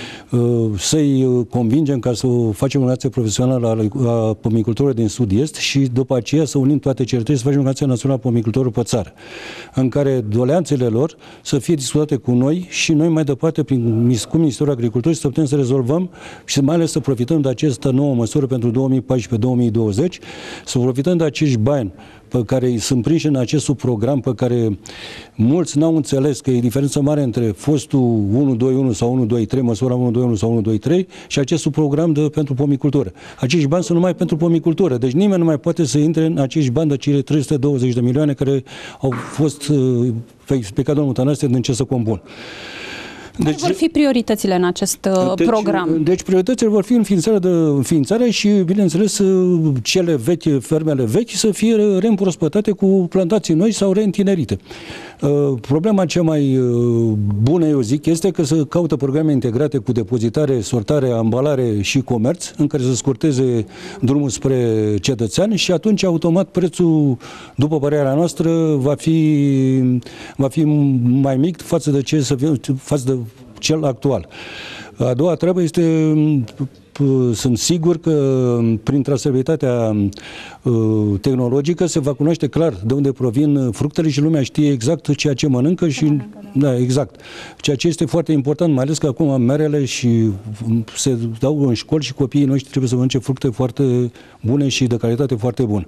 să-i convingem ca să facem o relație profesională a pomicultorilor din sud-est și după aceea să unim toate cele trei, să facem o relație națională a pomicultorilor pe țară, în care doleanțele lor să fie discutate cu noi și noi mai departe prin, cu Ministerul Agriculturii să putem să rezolvăm și mai ales să profităm de această nouă măsură pentru două mii paisprezece paisprezece două mii douăzeci, să profităm de acești bani pe care sunt prinși în acest subprogram, pe care mulți n-au înțeles că e diferență mare între fostul unu doi unu sau unu doi trei, măsura unu doi unu sau unu doi trei și acest subprogram de, pentru pomicultură. Acești bani sunt numai pentru pomicultură, deci nimeni nu mai poate să intre în acești bani de cele trei sute douăzeci de milioane care au fost pe explicat domnul Tănase din ce să compun. Care deci, vor fi prioritățile în acest deci, program? Deci prioritățile vor fi înființarea de înființare și, bineînțeles, cele vechi, fermele vechi să fie reîmprospătate cu plantații noi sau reîntinerite. Problema cea mai bună, eu zic, este că se caută programe integrate cu depozitare, sortare, ambalare și comerț, în care să scurteze drumul spre cetățean și atunci, automat, prețul, după părerea noastră, va fi, va fi mai mic față de ce să fie, față de cel actual. A doua treabă este, sunt sigur că prin trasabilitatea tehnologică se va cunoaște clar de unde provin fructele și lumea știe exact ceea ce mănâncă și, da, exact. Ceea ce este foarte important, mai ales că acum merele și se dau în școli și copiii noștri trebuie să mănânce fructe foarte bune și de calitate foarte bună.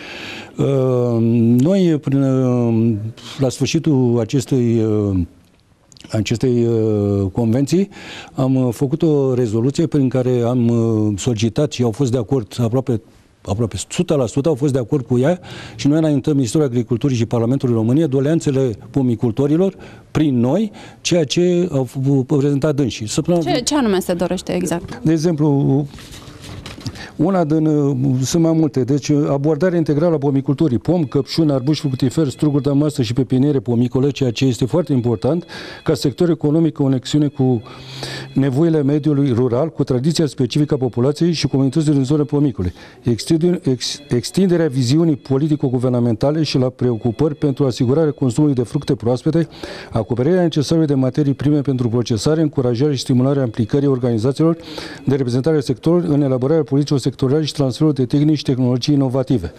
Noi, prin, la sfârșitul acestei acestei uh, convenții, am uh, făcut o rezoluție prin care am uh, solicitat și au fost de acord aproape aproape o sută la sută au fost de acord cu ea și noi înaintăm Ministerul Agriculturii și Parlamentului României doleanțele pomicultorilor prin noi, ceea ce au prezentat dânsii. Ce, ce anume se dorește exact? De exemplu, una din, sunt mai multe, deci abordarea integrală a pomiculturii, pom, căpșuni, arbuși fructiferi, struguri de masă și pepiniere pomicole, ceea ce este foarte important ca sector economic, conexiune cu nevoile mediului rural, cu tradiția specifică a populației și comunităților din zone pomicole. Ex, extinderea viziunii politico-guvernamentale și la preocupări pentru asigurarea consumului de fructe proaspete, acoperirea necesară de materii prime pentru procesare, încurajarea și stimularea aplicării organizațiilor de reprezentare a sectorului în elaborarea politicilor sectoriale și transferul de tehnici și tehnologii inovative.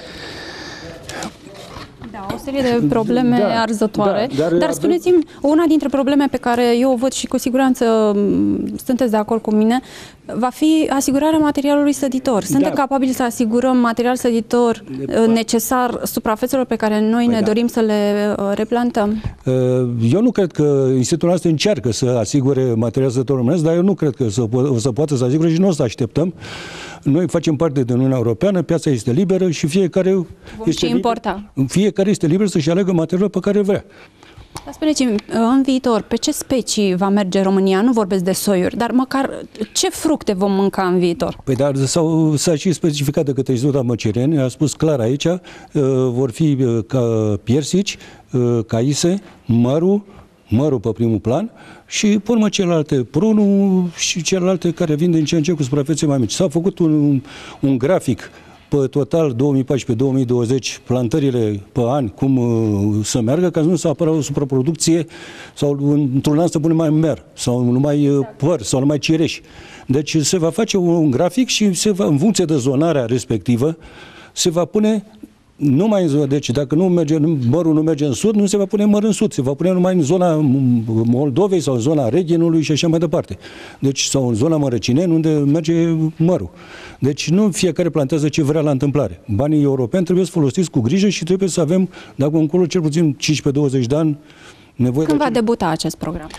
Da, o serie de probleme da, arzătoare, da, dar, dar spuneți-mi, una dintre probleme pe care eu o văd și cu siguranță sunteți de acord cu mine, va fi asigurarea materialului săditor. Suntem da. capabili să asigurăm material săditor necesar suprafețelor pe care noi păi ne da. dorim să le replantăm? Eu nu cred că institutul nostru încearcă să asigure material săditor românesc, dar eu nu cred că o să poată să asigure și nu o să așteptăm. Noi facem parte din Uniunea Europeană, piața este liberă și fiecare Vom este și importa. Liber, fiecare este liber să-și aleagă materialul pe care vrea. Spuneți-mi, în viitor, pe ce specii va merge România? Nu vorbesc de soiuri, dar măcar ce fructe vom mânca în viitor? Păi dar s-a și specificat de către Institutul Măcereni, a spus clar aici, uh, vor fi uh, ca piersici, uh, caise, mărul, mărul pe primul plan și, pe urmă, celelalte, prunul și celelalte care vin din ce în ce cu suprafețe mai mici. S-a făcut un, un grafic pe total două mii paisprezece două mii douăzeci, plantările pe an, cum uh, să meargă, ca să nu să apară o supraproducție sau într-un an să punem mai mer, sau numai uh, păr, sau numai cireși. Deci se va face un, un grafic și se va, în funcție de zonarea respectivă, se va pune numai în zona, deci dacă nu merge, mărul nu merge în sud, nu se va pune măr în sud, se va pune numai în zona Moldovei sau în zona Reghinului și așa mai departe. Deci, sau în zona Mărăcineni, unde merge mărul. Deci nu fiecare plantează ce vrea la întâmplare. Banii europeni trebuie să folosiți cu grijă și trebuie să avem, dacă încolo, cel puțin cincisprezece douăzeci de ani, nevoie. Când de va debuta acest program?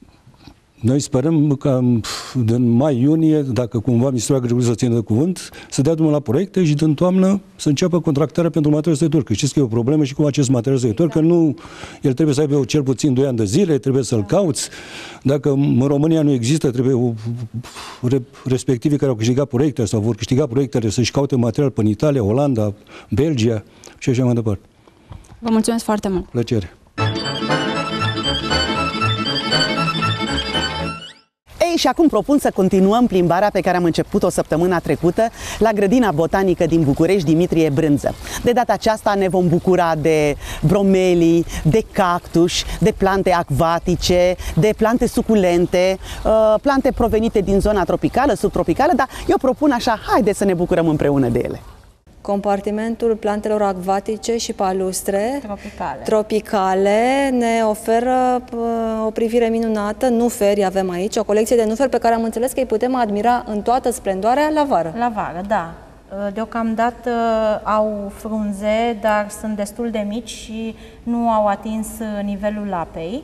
Noi sperăm că în mai-iunie, dacă cumva Ministerul Agriculturii să țină de cuvânt, să dea drumul la proiecte și din toamnă să înceapă contractarea pentru material săditor. Că știți că e o problemă și cu acest material săditor, da. că nu, el trebuie să aibă cel puțin doi ani de zile, trebuie să-l da. cauți. Dacă în România nu există, trebuie respectivii care au câștigat proiecte sau vor câștiga proiectele să-și caute material pe Italia, Olanda, Belgia și așa mai departe. Vă mulțumesc foarte mult! Plăcere! Ei, și acum propun să continuăm plimbarea pe care am început-o săptămâna trecută la Grădina Botanică din București, Dimitrie Brânză. De data aceasta ne vom bucura de bromelii, de cactuși, de plante acvatice, de plante suculente, plante provenite din zona tropicală, subtropicală, dar eu propun așa, haideți să ne bucurăm împreună de ele. Compartimentul plantelor acvatice și palustre tropicale. tropicale ne oferă o privire minunată. Nuferi avem aici, o colecție de nuferi pe care am înțeles că îi putem admira în toată splendoarea la vară. La vară, da. Deocamdată au frunze, dar sunt destul de mici și nu au atins nivelul apei.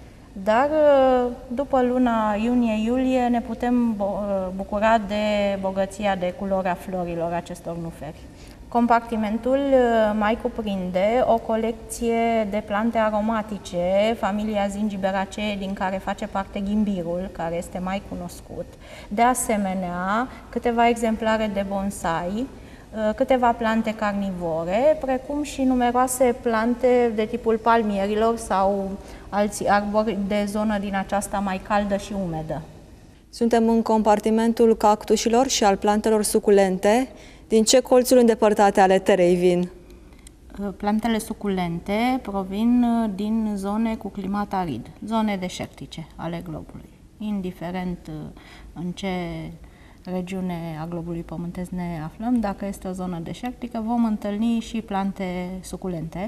Dar după luna iunie-iulie ne putem bucura de bogăția de culori a florilor acestor nuferi. Compartimentul mai cuprinde o colecție de plante aromatice, familia Zingiberaceae, din care face parte ghimbirul, care este mai cunoscut. De asemenea, câteva exemplare de bonsai, câteva plante carnivore, precum și numeroase plante de tipul palmierilor sau alți arbori de zonă din aceasta mai caldă și umedă. Suntem în compartimentul cactușilor și al plantelor suculente. Din ce colțuri îndepărtate ale terei vin? Plantele suculente provin din zone cu climat arid, zone deșertice ale globului. Indiferent în ce regiune a globului pământesc ne aflăm, dacă este o zonă deșertică, vom întâlni și plante suculente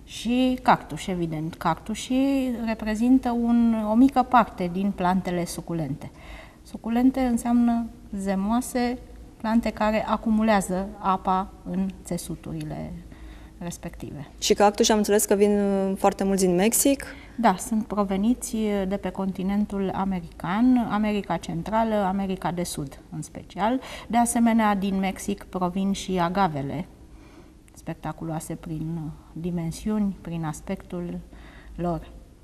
și cactuși, evident. Cactușii reprezintă un, o mică parte din plantele suculente. Suculente înseamnă zemoase, plante care acumulează apa în țesuturile respective. Și cactuși am înțeles că vin foarte mulți din Mexic? Da, sunt proveniți de pe continentul american, America Centrală, America de Sud în special. De asemenea, din Mexic provin și agavele, spectaculoase prin dimensiuni, prin aspectul lor.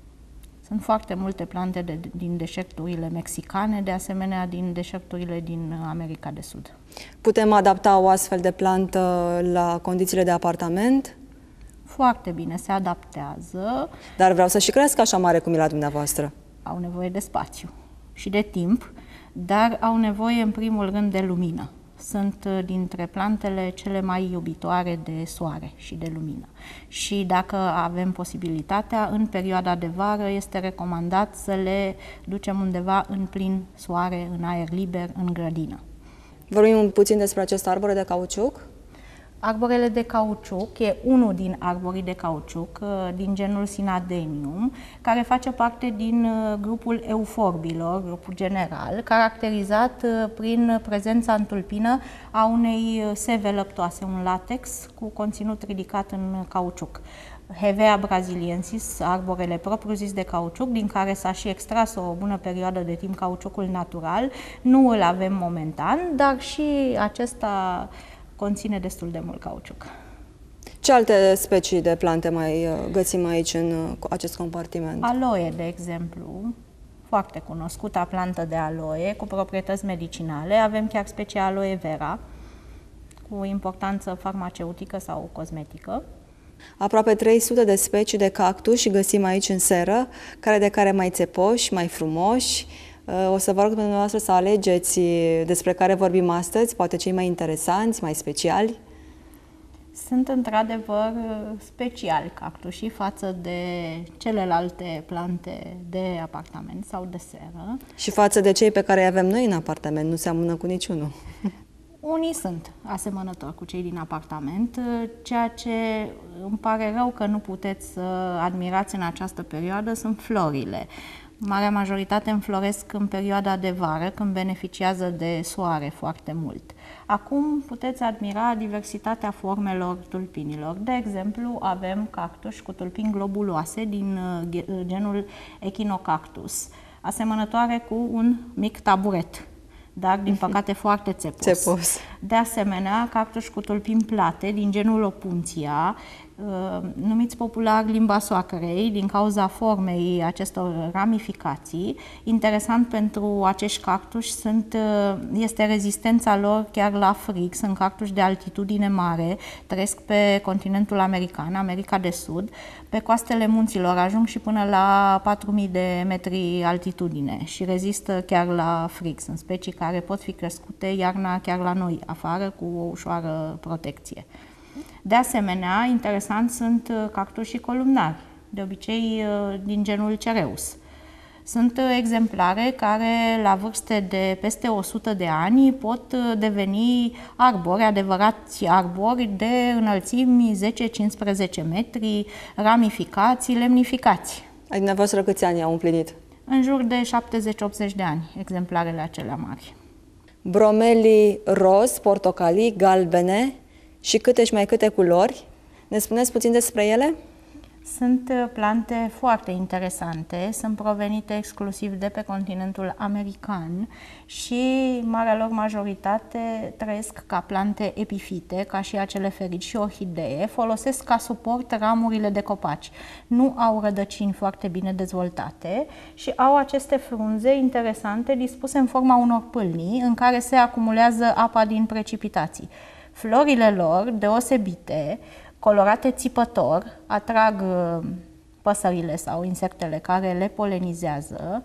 Sunt foarte multe plante de, din deșerturile mexicane, de asemenea din deșerturile din America de Sud. Putem adapta o astfel de plantă la condițiile de apartament? Foarte bine, se adaptează. Dar vreau să și crească așa mare cum e la dumneavoastră. Au nevoie de spațiu și de timp, dar au nevoie în primul rând de lumină. Sunt dintre plantele cele mai iubitoare de soare și de lumină. Și dacă avem posibilitatea, în perioada de vară este recomandat să le ducem undeva în plin soare, în aer liber, în grădină. Vorbim puțin despre acest arbore de cauciuc? Arborele de cauciuc e unul din arborii de cauciuc din genul Synadenium, care face parte din grupul euforbilor, grupul general, caracterizat prin prezența în tulpină a unei seve lăptoase, un latex cu conținut ridicat în cauciuc. Hevea brasiliensis, arborele propriu-zis de cauciuc, din care s-a și extras o bună perioadă de timp cauciucul natural, nu îl avem momentan, dar și acesta conține destul de mult cauciuc. Ce alte specii de plante mai găsim aici în acest compartiment? Aloe, de exemplu, foarte cunoscută plantă de aloe, cu proprietăți medicinale. Avem chiar specia aloe vera, cu importanță farmaceutică sau cosmetică. Aproape trei sute de specii de cactus găsim aici în seră, care de care mai țepoși, mai frumoși. O să vă rog pe dumneavoastră să alegeți despre care vorbim astăzi, poate cei mai interesanți, mai speciali. Sunt într-adevăr speciali cactușii față de celelalte plante de apartament sau de seră. Și față de cei pe care îi avem noi în apartament, nu seamănă cu niciunul. Unii sunt asemănători cu cei din apartament, ceea ce îmi pare rău că nu puteți să admirați în această perioadă sunt florile. Marea majoritate înfloresc în perioada de vară, când beneficiază de soare foarte mult. Acum puteți admira diversitatea formelor tulpinilor. De exemplu, avem cactuși cu tulpini globuloase din genul Echinocactus, asemănătoare cu un mic taburet, dar din păcate foarte țepos. țepos. De asemenea, cactuși cu tulpini plate din genul Opuntia, numiți popular limba soacrei din cauza formei acestor ramificații. Interesant pentru acești cactuși sunt, este rezistența lor chiar la frig. Sunt cactuși de altitudine mare, trăiesc pe continentul american, America de Sud. Pe coastele munților ajung și până la patru mii de metri altitudine și rezistă chiar la frig. Sunt specii care pot fi crescute iarna chiar la noi, afară, cu o ușoară protecție. De asemenea, interesant sunt cactușii columnari, de obicei din genul Cereus. Sunt exemplare care, la vârste de peste o sută de ani, pot deveni arbori, adevărați arbori de înălțimi zece cincisprezece metri, ramificați, lemnificați. Ai dumneavoastră câți ani au împlinit? În jur de șaptezeci optzeci de ani, exemplarele acelea mari. bromelii roz, portocalii, galbene și câte și mai câte culori. Ne spuneți puțin despre ele? Sunt plante foarte interesante, sunt provenite exclusiv de pe continentul american și marea lor majoritate trăiesc ca plante epifite, ca și acele ferici și orhidee, folosesc ca suport ramurile de copaci. Nu au rădăcini foarte bine dezvoltate și au aceste frunze interesante dispuse în forma unor pâlnii în care se acumulează apa din precipitații. Florile lor, deosebite, colorate țipător, atrag păsările sau insectele care le polenizează,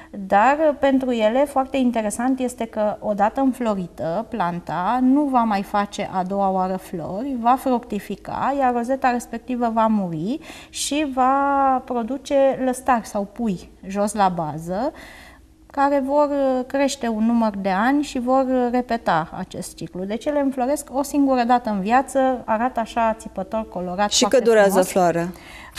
dar pentru ele foarte interesant este că odată înflorită, planta nu va mai face a doua oară flori, va fructifica, iar rozeta respectivă va muri și va produce lăstari sau pui jos la bază, care vor crește un număr de ani și vor repeta acest ciclu. Deci ele înfloresc o singură dată în viață, arată așa țipător, colorat. Și cât durează frumos. Floarea?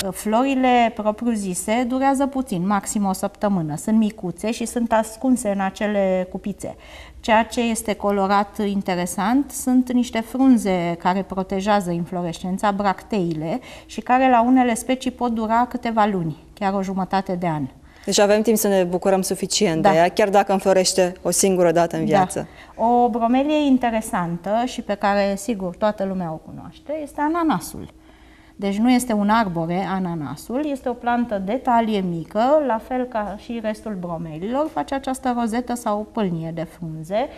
Florile propriu-zise durează puțin, maxim o săptămână. Sunt micuțe și sunt ascunse în acele cupițe. Ceea ce este colorat interesant sunt niște frunze care protejează inflorescența, bracteile, și care la unele specii pot dura câteva luni, chiar o jumătate de an. Deci avem timp să ne bucurăm suficient da. de ea, chiar dacă înflorește o singură dată în viață. Da. O bromelie interesantă și pe care, sigur, toată lumea o cunoaște, este ananasul. Deci nu este un arbore, ananasul, este o plantă de talie mică, la fel ca și restul bromelilor, face această rozetă sau pâlnie de frunze.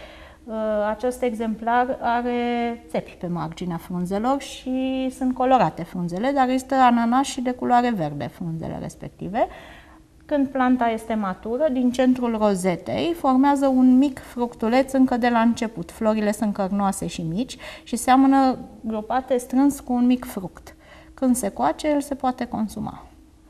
Acest exemplar are țepi pe marginea frunzelor și sunt colorate frunzele, dar este ananas și de culoare verde frunzele respective. Când planta este matură, din centrul rozetei formează un mic fructuleț încă de la început. Florile sunt cărnoase și mici și seamănă grupate strâns cu un mic fruct. Când se coace, el se poate consuma.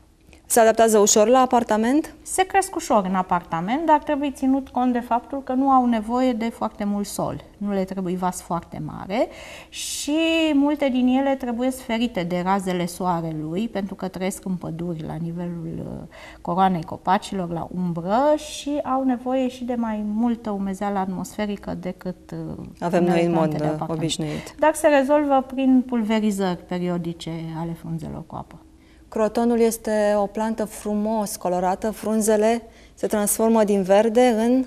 Se adaptează ușor la apartament? Se cresc ușor în apartament, dar trebuie ținut cont de faptul că nu au nevoie de foarte mult sol. Nu le trebuie vas foarte mare și multe din ele trebuie ferite de razele soarelui, pentru că trăiesc în păduri la nivelul coroanei copacilor, la umbră, și au nevoie și de mai multă umezeală atmosferică decât avem noi în mod obișnuit. Dar se rezolvă prin pulverizări periodice ale frunzelor cu apă. Crotonul este o plantă frumos colorată, frunzele se transformă din verde în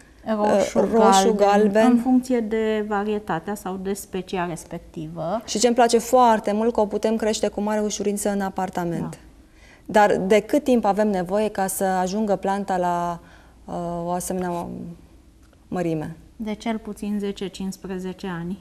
roșu, roșu galben, galben, în funcție de varietatea sau de specia respectivă. Și ce îmi place foarte mult, că o putem crește cu mare ușurință în apartament. Da. Dar de cât timp avem nevoie ca să ajungă planta la uh, o asemenea mărime? De cel puțin zece cincisprezece ani.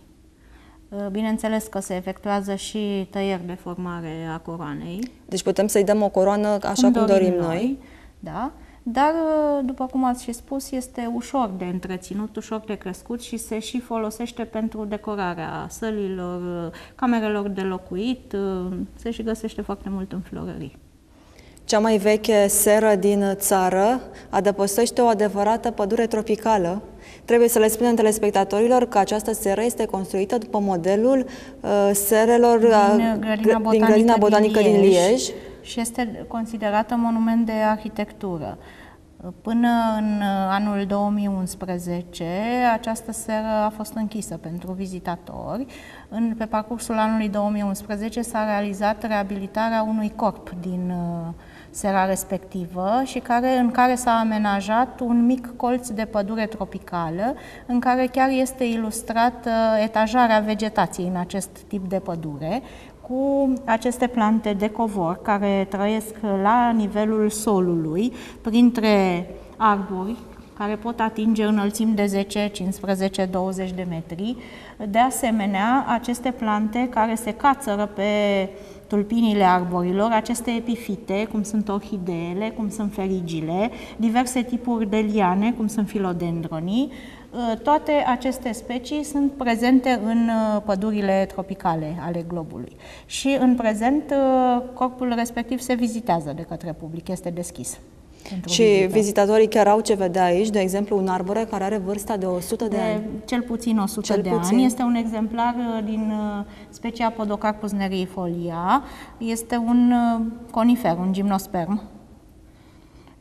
Bineînțeles că se efectuează și tăieri de formare a coroanei. Deci putem să-i dăm o coroană așa cum, cum dorim, dorim noi. noi. Da. Dar, după cum ați și spus, este ușor de întreținut, ușor de crescut și se și folosește pentru decorarea sălilor, camerelor de locuit, se și găsește foarte mult în florării. Cea mai veche seră din țară adăpostește o adevărată pădure tropicală. Trebuie să le spunem telespectatorilor că această seră este construită după modelul uh, serelor din Grădina Botanică, din, Grădina Botanică din, Liej, din Liej și este considerată monument de arhitectură. Până în anul două mii unsprezece, această seră a fost închisă pentru vizitatori. În, pe parcursul anului două mii unsprezece s-a realizat reabilitarea unui corp din uh, sera respectivă și care, în care s-a amenajat un mic colț de pădure tropicală, în care chiar este ilustrată etajarea vegetației în acest tip de pădure, cu aceste plante de covor care trăiesc la nivelul solului, printre arbori care pot atinge înălțimi de zece, cincisprezece, douăzeci de metri. De asemenea, aceste plante care se cațără pe tulpinile arborilor, aceste epifite, cum sunt orhideele, cum sunt ferigile, diverse tipuri de liane, cum sunt filodendronii, toate aceste specii sunt prezente în pădurile tropicale ale globului. Și în prezent corpul respectiv se vizitează de către public, este deschis. Și vizită. Vizitatorii chiar au ce vedea aici, de exemplu, un arbore care are vârsta de o sută de, de ani. Cel puțin o sută cel de puțin. ani. Este un exemplar din specia Podocarpus nereifolia. Este un conifer, un gimnosperm.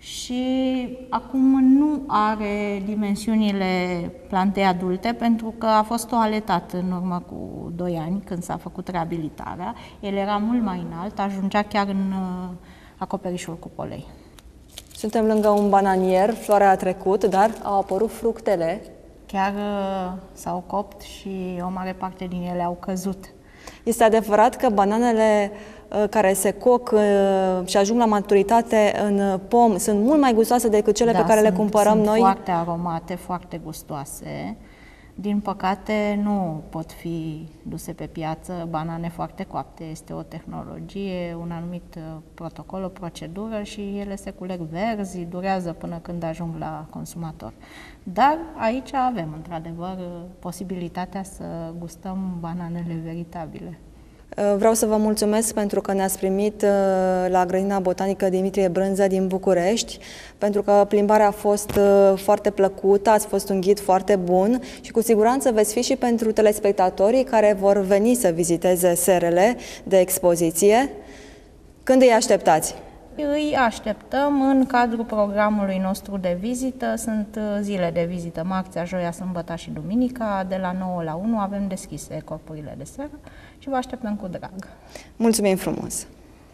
și acum nu are dimensiunile plantei adulte pentru că a fost toaletat în urmă cu doi ani când s-a făcut reabilitarea. El era mult mai înalt, ajungea chiar în acoperișul cupolei. Suntem lângă un bananier, floarea a trecut, dar au apărut fructele. Chiar s-au copt și o mare parte din ele au căzut. Este adevărat că bananele care se coc și ajung la maturitate în pom sunt mult mai gustoase decât cele da, pe care sunt, le cumpărăm sunt noi? Foarte aromate, foarte gustoase. Din păcate nu pot fi duse pe piață banane foarte coapte. Este o tehnologie, un anumit protocol, o procedură și ele se culeg verzi, durează până când ajung la consumator. Dar aici avem, într-adevăr, posibilitatea să gustăm bananele veritabile. Vreau să vă mulțumesc pentru că ne-ați primit la Grădina Botanică Dimitrie Brânză din București, pentru că plimbarea a fost foarte plăcută, ați fost un ghid foarte bun și cu siguranță veți fi și pentru telespectatorii care vor veni să viziteze serele de expoziție. Când îi așteptați? Îi așteptăm în cadrul programului nostru de vizită. Sunt zile de vizită, marțea, joia, sâmbătă și duminica. De la nouă la unu avem deschise corpurile de seră și vă așteptăm cu drag. Mulțumim frumos!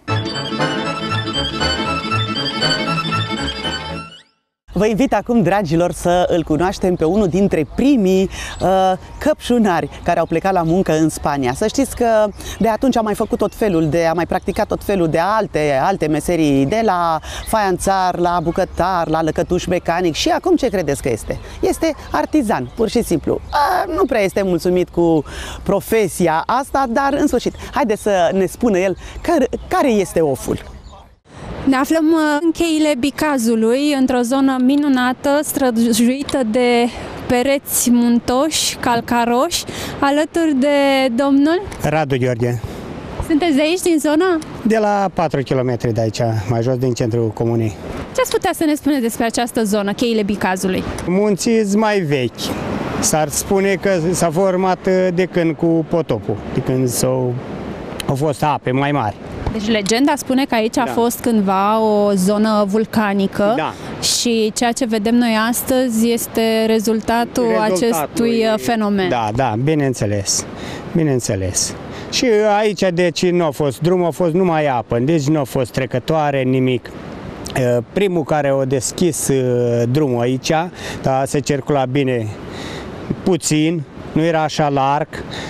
Vă invit acum, dragilor, să îl cunoaștem pe unul dintre primii uh, căpșunari care au plecat la muncă în Spania. Să știți că de atunci a mai făcut tot felul de, a mai practicat tot felul de alte, alte meserii, de la faianțar, la bucătar, la lăcătuș mecanic și acum ce credeți că este? Este artizan, pur și simplu. Uh, nu prea este mulțumit cu profesia asta, dar în sfârșit, haideți să ne spună el care, care este oful. Ne aflăm în cheile Bicazului, într-o zonă minunată, străjuită de pereți muntoși, calcaroși, alături de domnul Radu Gheorghe. Sunteți de aici, din zona? De la patru kilometri de aici, mai jos din centrul comunei. Ce ați putea să ne spuneți despre această zonă, cheile Bicazului? Munții mai vechi. S-ar spune că s-a format de când cu potopul, de când s-au, au fost ape mai mari. Deci legenda spune că aici da. a fost cândva o zonă vulcanică da. și ceea ce vedem noi astăzi este rezultatul, rezultatul acestui e... fenomen. Da, da, bineînțeles, bineînțeles. Și aici, deci, nu a fost drum, a fost numai apă, deci nu a fost trecătoare, nimic. Primul care a deschis drumul aici, da, se circula bine puțin, nu era așa larg,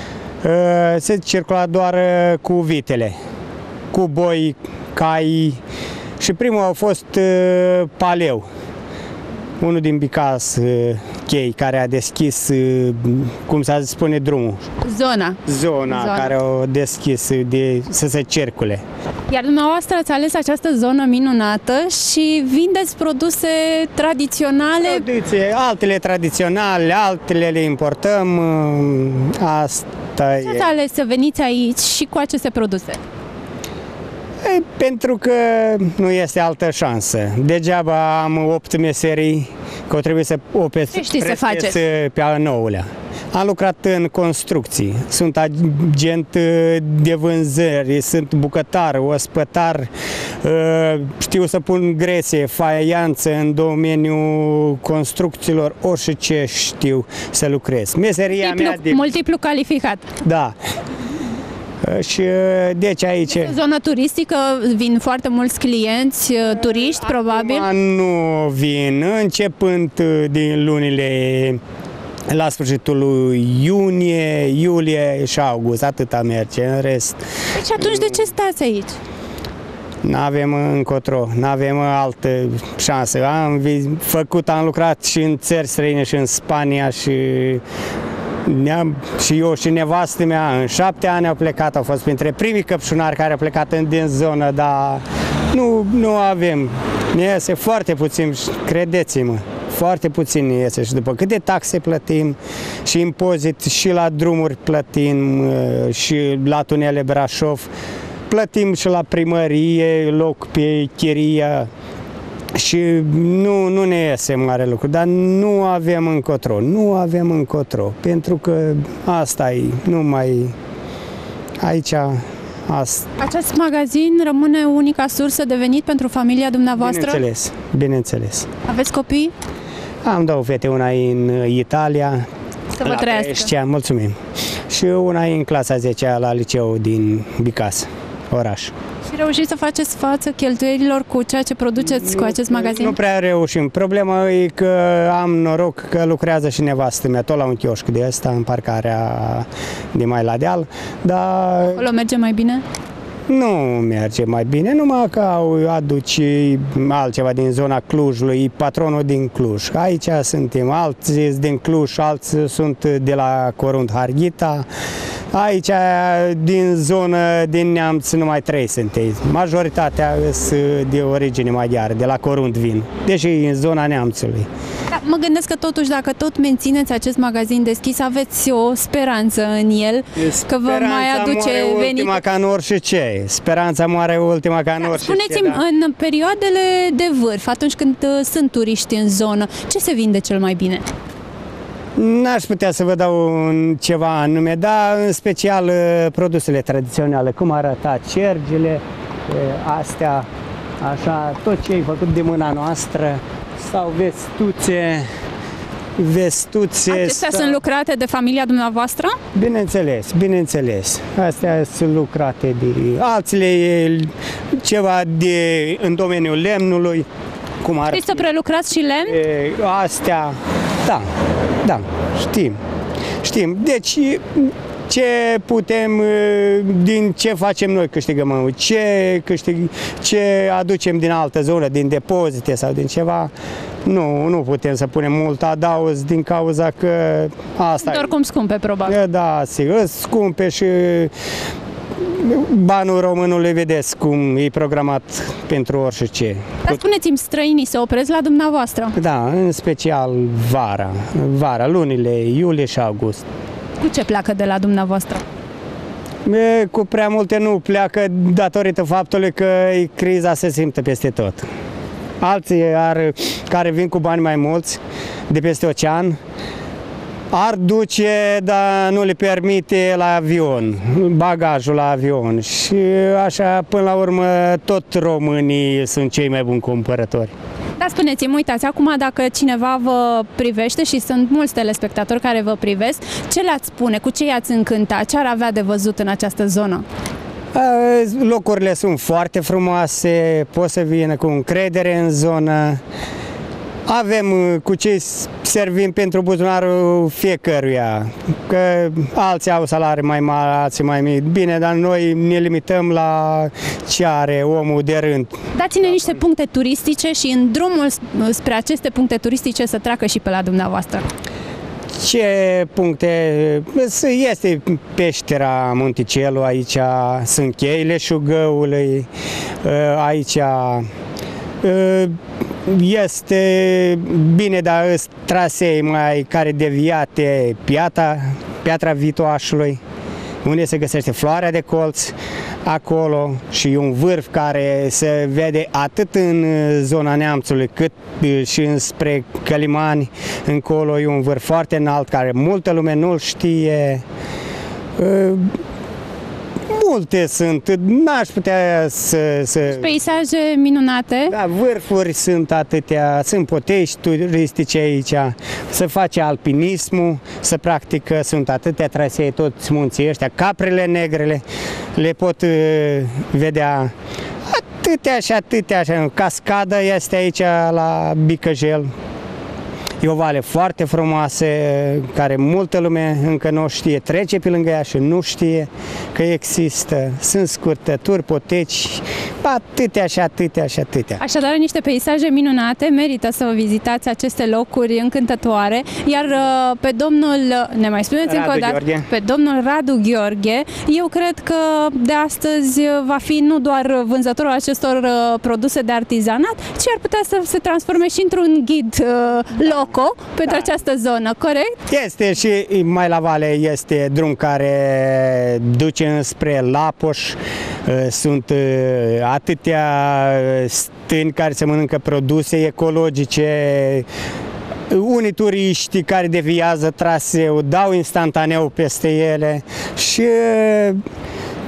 se circula doar cu vitele, cu boi, cai și primul a fost uh, Paleu, unul din Bicaz uh, chei, care a deschis, uh, cum să spune, drumul. Zona. Zona, Zona. care a deschis de, să se circule. Iar dumneavoastră ați ales această zonă minunată și vindeți produse tradiționale? Produse, altele tradiționale, altele le importăm, uh, asta Ce ați ales să veniți aici și cu aceste produse? E, pentru că nu este altă șansă. Degeaba am opt meserii, că o trebuie să o prestez pe a nouălea. Am lucrat în construcții, sunt agent de vânzări, sunt bucătar, ospătar, știu să pun grese, faianță în domeniul construcțiilor, orice știu să lucrez. Meseria multiplu, mea de... multiplu calificat. Da. Și deci aici... Este o zonă turistică, vin foarte mulți clienți, turiști, acum probabil? Nu vin, începând din lunile la sfârșitul lui iunie, iulie și august, atâta merge, în rest... Deci atunci de ce stați aici? N-avem încotro, n-avem altă șansă. Am făcut, am lucrat și în țări străine și în Spania și... Ne-am, și eu și nevastă mea în șapte ani au plecat, au fost printre primii căpșunari care au plecat în, din zonă, dar nu, nu avem, ne iese foarte puțin, credeți-mă, foarte puțin ne iese și după câte taxe plătim și impozit și la drumuri plătim și la tunele Brașov, plătim și la primărie, loc pe chiria. Și nu, nu ne iese mare lucru, dar nu avem încotro, nu avem încotro, pentru că asta e, nu mai, aici, Asta. Acest magazin rămâne unica sursă de venit pentru familia dumneavoastră? Bineînțeles, bineînțeles. Aveți copii? Am două fete, una în Italia. Să vă trăiască. Știa, mulțumim. Și una în clasa zecea la liceu din Bicas, oraș. Și reușiți să faceți față cheltuielilor cu ceea ce produceți nu, cu acest magazin? Nu prea reușim. Problema e că am noroc că lucrează și nevastă mea, tot la un chioșc de ăsta, în parcarea de mai la deal, dar... Acolo merge mai bine? Nu merge mai bine, numai că au aduci altceva din zona Clujului, patronul din Cluj. Aici suntem, alții din Cluj, alții sunt de la Corunt Harghita. Aici, din zonă, din Neamț, numai trei suntem. Majoritatea sunt de origine maghiară, de la Corunt vin, deși în zona Neamțului. Da, mă gândesc că totuși, dacă tot mențineți acest magazin deschis, aveți o speranță în el, speranța că vă mai aduce venit. Ultima ca în orice. Speranța moare ultima ca în orice. Spuneți-mi, da. În perioadele de vârf, atunci când uh, sunt turiști în zonă, ce se vinde cel mai bine? N-aș putea să vă dau ceva anume, dar în special uh, produsele tradiționale, cum arăta cergile, uh, astea, așa, tot ce e făcut de mâna noastră, sau vestuțe, vestuțe... Acestea sau... sunt lucrate de familia dumneavoastră? Bineînțeles, bineînțeles. Astea sunt lucrate de... Alțile ceva de, în domeniul lemnului. Cum ar Știți să prelucrați și lemn? E, astea, da, da, știm. Știm. Deci, ce putem, din ce facem noi câștigăm, ce, câștig, ce aducem din altă zonă, din depozite sau din ceva, nu, nu putem să punem mult adaos din cauza că asta e. Oricum scumpe, probabil. Da, sigur, scumpe și banul românului, vedeți cum e programat pentru orice. Dar spuneți-mi, străinii se opresc la dumneavoastră? Da, în special vara, vara, lunile iulie și august. Cu ce pleacă de la dumneavoastră? E, cu prea multe nu pleacă datorită faptului că criza se simte peste tot. Alții ar, care vin cu bani mai mulți de peste ocean ar duce, dar nu le permite la avion, bagajul la avion. Și așa, până la urmă, tot românii sunt cei mai buni cumpărători. Da, spuneți-mi, uitați, acum dacă cineva vă privește și sunt mulți telespectatori care vă privesc, ce le-ați spune, cu ce i-ați încânta, ce ar avea de văzut în această zonă? Locurile sunt foarte frumoase, pot să vină cu încredere în zonă. Avem cu ce servim pentru buzunarul fiecăruia, că alții au salarii mai mari, alții mai mici. Bine, dar noi ne limităm la ce are omul de rând. Dați-ne niște puncte turistice și în drumul spre aceste puncte turistice să treacă și pe la dumneavoastră. Ce puncte? Este peștera Monticelul, aici sunt cheile Șugăului, aici este bine, dar sunt trasee mai care deviate, piatra, piatra Vitoașului, unde se găsește floarea de colț, acolo, și un vârf care se vede atât în zona Neamțului cât și înspre Călimani, încolo e un vârf foarte înalt care multă lume nu-l știe. Multe sunt, n-aș putea să... să... Peisaje minunate. Da, vârfuri sunt atâtea, sunt potești turistice aici, se face alpinismul, se practică, sunt atâtea trasee, toți munții ăștia, caprele negrele, le pot uh, vedea atâtea și atâtea, așa. Cascada este aici la Bicăjel. E o vale foarte frumoasă, care multă lume încă nu știe, trece pe lângă ea și nu știe că există. Sunt scurtături, poteci, atâtea și atâtea și atâtea. Așadar, niște peisaje minunate, merită să vizitați aceste locuri încântătoare, iar pe domnul, ne mai spuneți Radu încă o dată, Gheorghe. pe domnul Radu Gheorghe, eu cred că de astăzi va fi nu doar vânzătorul acestor produse de artizanat, ci ar putea să se transforme și într-un ghid loc pentru da. această zonă, corect? Este și mai la vale este drum care duce înspre Lapoș, sunt atâtea stâni care se mănâncă produse ecologice, unii turiști care deviază traseul, dau instantaneu peste ele și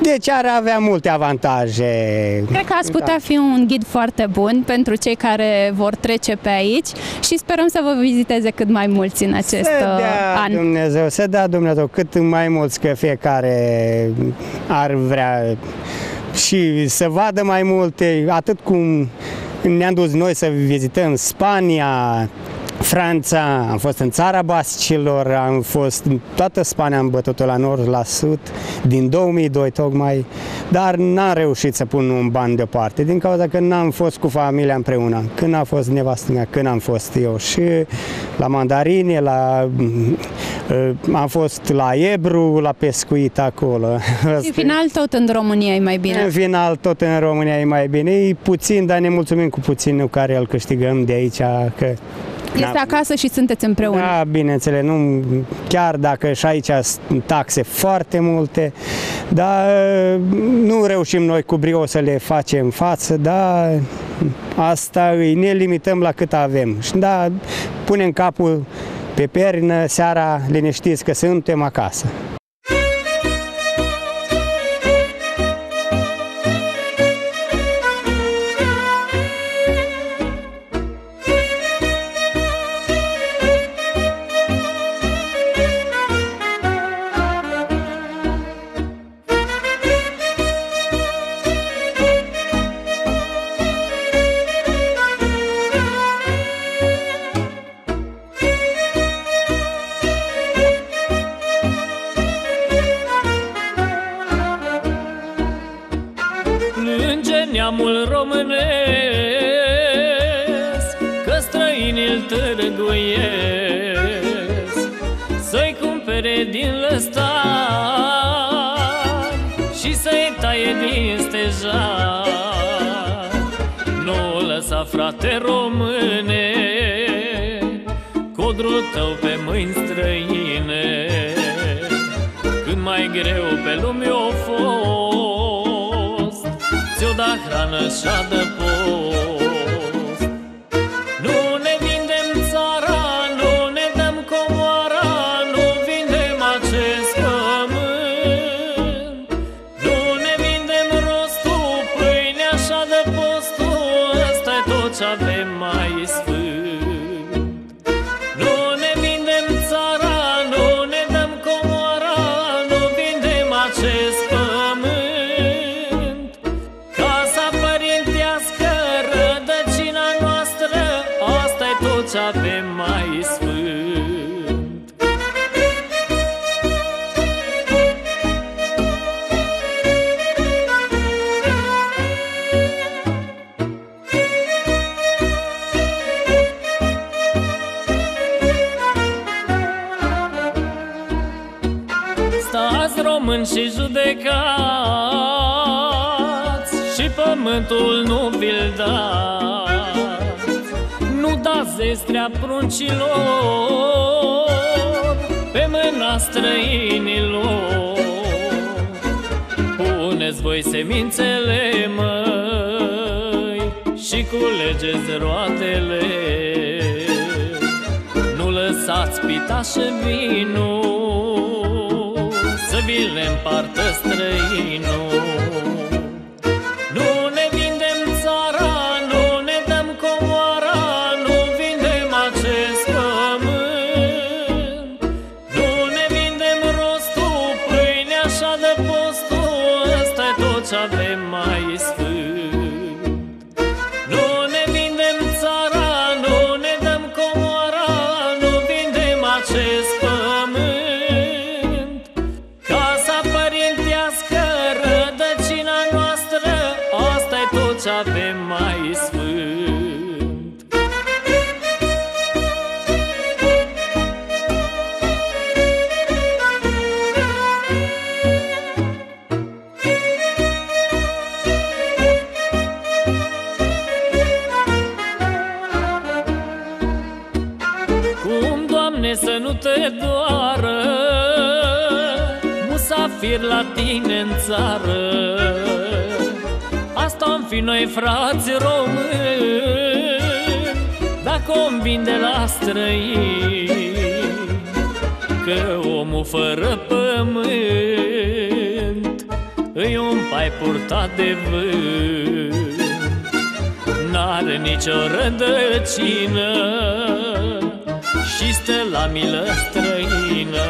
Deci ar avea multe avantaje. Cred că ați putea fi un ghid foarte bun pentru cei care vor trece pe aici și sperăm să vă viziteze cât mai mulți în acest să dea an. Dumnezeu, să dea Dumnezeu cât mai mulți, că fiecare ar vrea și să vadă mai multe, atât cum ne-am dus noi să vizităm Spania, Franța, am fost în țara Bascilor, am fost în toată Spania, am bătut-o la nord, la sud, din două mii doi tocmai, dar n-am reușit să pun un ban deoparte, din cauza că n-am fost cu familia împreună, când a fost nevastă mea, când am fost eu, și la mandarine, la, am fost la Ebru, la pescuit acolo. În final tot în România e mai bine. În final tot în România e mai bine, e puțin, dar ne mulțumim cu puținul care îl câștigăm de aici, că este acasă și sunteți împreună. Da, bineînțeles, nu, chiar dacă și aici sunt taxe foarte multe, dar nu reușim noi cu brio să le facem față, dar asta îi ne limităm la cât avem. Și da, punem capul pe pernă, seara liniștiți că suntem acasă. Neamul românesc, că străinii îl târguiesc, să-i cumpere din lăstari și să-i taie din stejar. Nu lăsa, frate române, codrul tău pe mâini străine, când mai greu pe lume o fost, ți-o da hrană și adăpost. Nu ne vindem țara, nu ne dăm comoara, nu vindem acest pământ. Nu ne vindem rostul, pâinea și adăpostul, ăsta-i tot ce avem mai sfânt. Nu ne vindem țara, nu ne dăm comoara, nu vindem acest pământ. Ce avem mai sfânt. Stați români și judecați și pământul nu vi-l dați. Nu dați zestrea pruncilor pe mâna străinilor. Puneți voi semințele, măi, și culegeți roadele. Nu lăsați pitașe vinul să vi le împartă străinul. Nu ne vindem țara, nu ne dăm comoara, nu vindem acest pământ. Nu ne vindem rostul, pâinea și adăpostul, ăsta-i tot ce avem mai sfânt. Nu ne vindem țara, nu ne dăm comoara, nu vindem acest pământ. Casa părintească, rădăcina noastră, asta-i tot ce avem mai sfânt. Cum, Doamne, să nu te doară musafir la tine în țară. Asta-am fi noi, frați români, dacă om vinde la străini. Că omul fără pământ îi nu-i un pai purtat de vânt, n-are nicio rădăcină și stă la milă străină.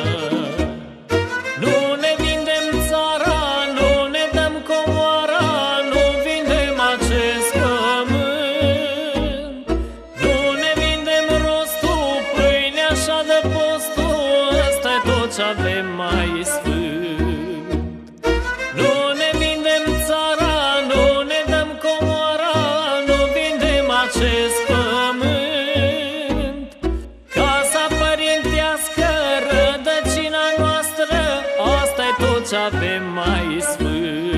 Nu ne vindem țara, nu ne dăm comoara, nu vindem acest pământ. Nu ne vindem rostul, pâinea și de postul, ăsta-i tot ce avem mai sfânt. Nu ne vindem țara, nu ne dăm comoara, nu vindem acest pământ. Casa părintească, rădăcina noastră, asta-i tot ce avem mai sfânt.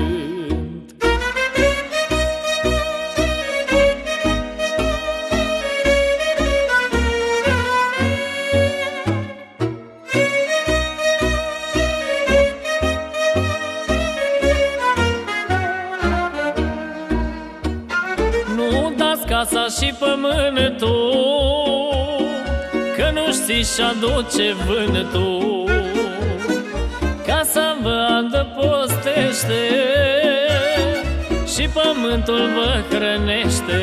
Nu dați casa și pământul, că nu știți și aduce vântul. Casa vă adăpostește și pământul vă hrănește.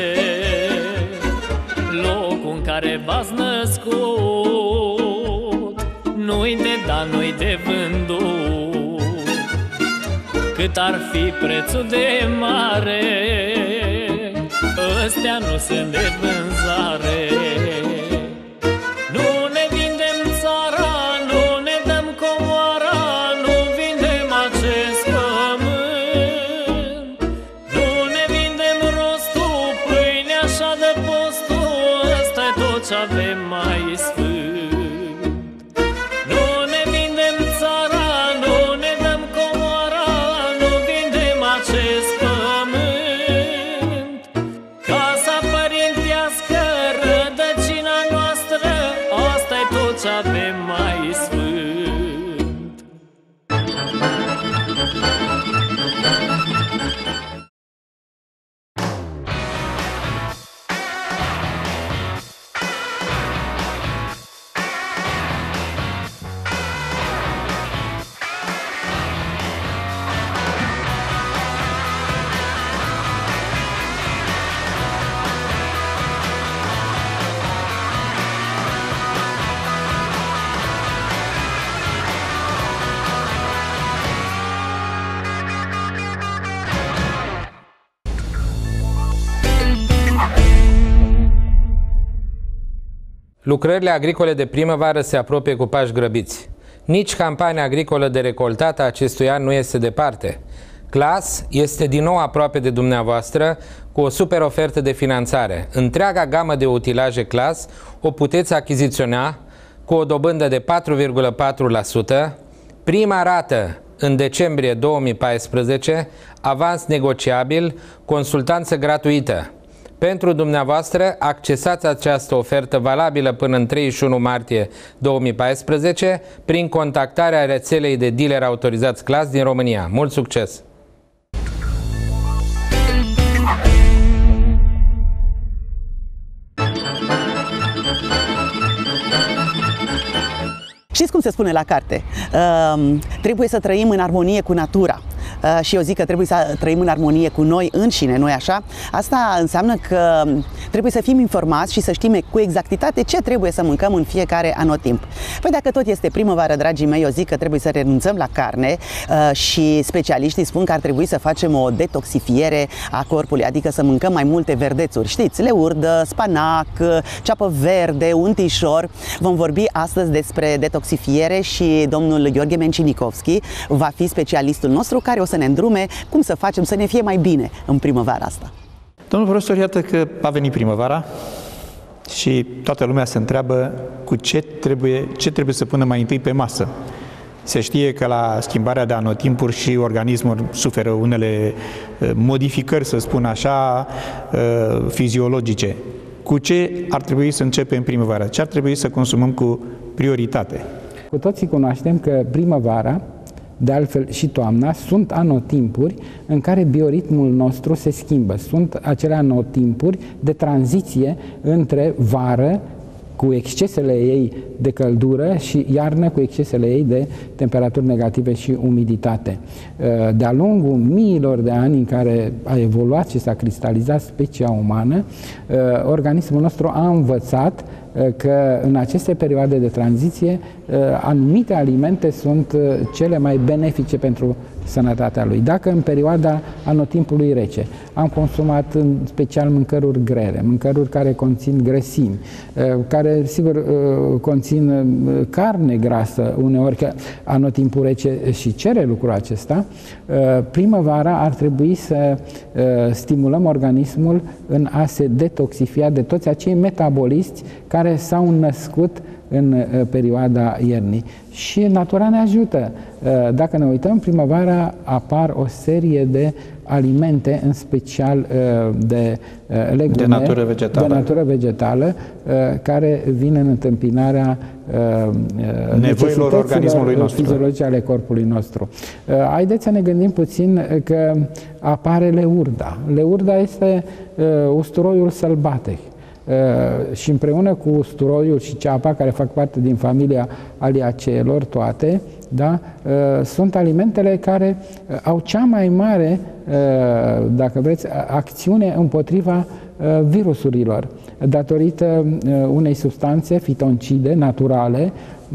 Locul în care v-ați născut nu-i de dat, nu-i de vândut. Cât ar fi prețul de mare, ăstea nu sunt de vânzare. Nu ne vindem țara, nu ne dăm comoara, nu vindem acest pământ. Nu ne vindem rostul, pâinea și de postul, ăsta-i tot ce avem mai sfânt. Nu ne vindem țara, nu ne dăm comoara, nu vindem acest pământ. Casa părintească, rădăcina noastră, asta-i tot ce avem mai sfânt. Lucrările agricole de primăvară se apropie cu pași grăbiți. Nici campania agricolă de recoltat a acestui an nu este departe. Clas este din nou aproape de dumneavoastră cu o super ofertă de finanțare. Întreaga gamă de utilaje Clas o puteți achiziționa cu o dobândă de patru virgulă patru la sută, prima rată în decembrie două mii paisprezece, avans negociabil, consultanță gratuită. Pentru dumneavoastră, accesați această ofertă valabilă până în treizeci și unu martie două mii paisprezece prin contactarea rețelei de dealeri autorizați Clas din România. Mult succes! Știți cum se spune la carte? Uh, trebuie să trăim în armonie cu natura. Uh, și eu zic că trebuie să trăim în armonie cu noi înșine, nu-i așa? Asta înseamnă că trebuie să fim informați și să știm cu exactitate ce trebuie să mâncăm în fiecare anotimp. Păi dacă tot este primăvară, dragii mei, eu zic că trebuie să renunțăm la carne uh, și specialiștii spun că ar trebui să facem o detoxifiere a corpului, adică să mâncăm mai multe verdețuri. Știți, leurdă, spanac, ceapă verde, untișor. Vom vorbi astăzi despre detoxifiere și domnul Gheorghe Mencinicovski va fi specialistul nostru care o să ne îndrume cum să facem să ne fie mai bine în primăvara asta. Domnul profesor, iată că a venit primăvara și toată lumea se întreabă cu ce trebuie, ce trebuie să pună mai întâi pe masă. Se știe că la schimbarea de anotimpuri și organismul suferă unele modificări, să spun așa, fiziologice. Cu ce ar trebui să începem primăvara? Ce ar trebui să consumăm cu prioritate? Cu toții cunoaștem că primăvara, de altfel și toamna, sunt anotimpuri în care bioritmul nostru se schimbă. Sunt acele anotimpuri de tranziție între vară cu excesele ei de căldură și iarnă cu excesele ei de temperaturi negative și umiditate. De-a lungul miilor de ani în care a evoluat și s-a cristalizat specia umană, organismul nostru a învățat că în aceste perioade de tranziție anumite alimente sunt cele mai benefice pentru sănătatea lui. Dacă în perioada anotimpului rece am consumat în special mâncăruri grele, mâncăruri care conțin grăsimi, care sigur conțin carne grasă uneori, că anotimpul rece și cere lucrul acesta, primăvara ar trebui să stimulăm organismul în a se detoxifia de toți acei metaboliști care s-au născut în perioada iernii. Și natura ne ajută. Dacă ne uităm, în primăvara apar o serie de alimente, în special de legume, de natură vegetală, de natură vegetală care vin în întâmpinarea nevoilor organismului nostru, fiziologice ale corpului nostru. Haideți să ne gândim puțin că apare leurda. Leurda este usturoiul sălbatic. Și împreună cu usturoiul și ceapa, care fac parte din familia aliaceelor toate, da, sunt alimentele care au cea mai mare, dacă vreți, acțiune împotriva virusurilor, datorită unei substanțe fitoncide naturale,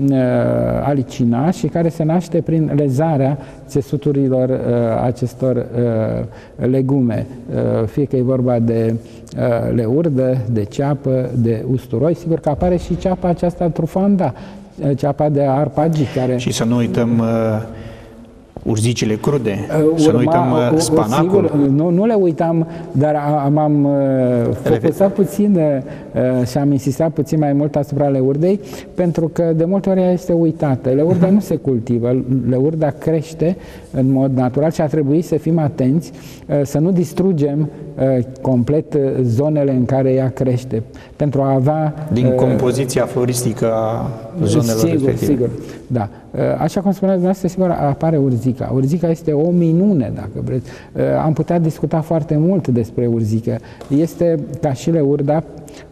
alicina, și care se naște prin lezarea țesuturilor uh, acestor uh, legume, uh, fie că e vorba de uh, leurdă, de ceapă, de usturoi. Sigur că apare și ceapa aceasta trufanda, ceapa de arpagi, care... Și să nu uităm uh, urzicile crude, Urma, să nu uităm uh, spanacul. Sigur, nu, nu le uitam, dar m-am uh, focusat puțin uh, și am insistat puțin mai mult asupra leurdei, pentru că de multe ori ea este uitată. Leurda nu se cultivă, leurda crește în mod natural și ar trebui să fim atenți uh, să nu distrugem uh, complet zonele în care ea crește, pentru a avea... Din uh, compoziția floristică a zonelor sigur, respective. Sigur, da. Așa cum spuneați dumneavoastră, sigur, apare urzica. Urzica este o minune, dacă vreți. Am putea discuta foarte mult despre urzică. Este, ca și leurda,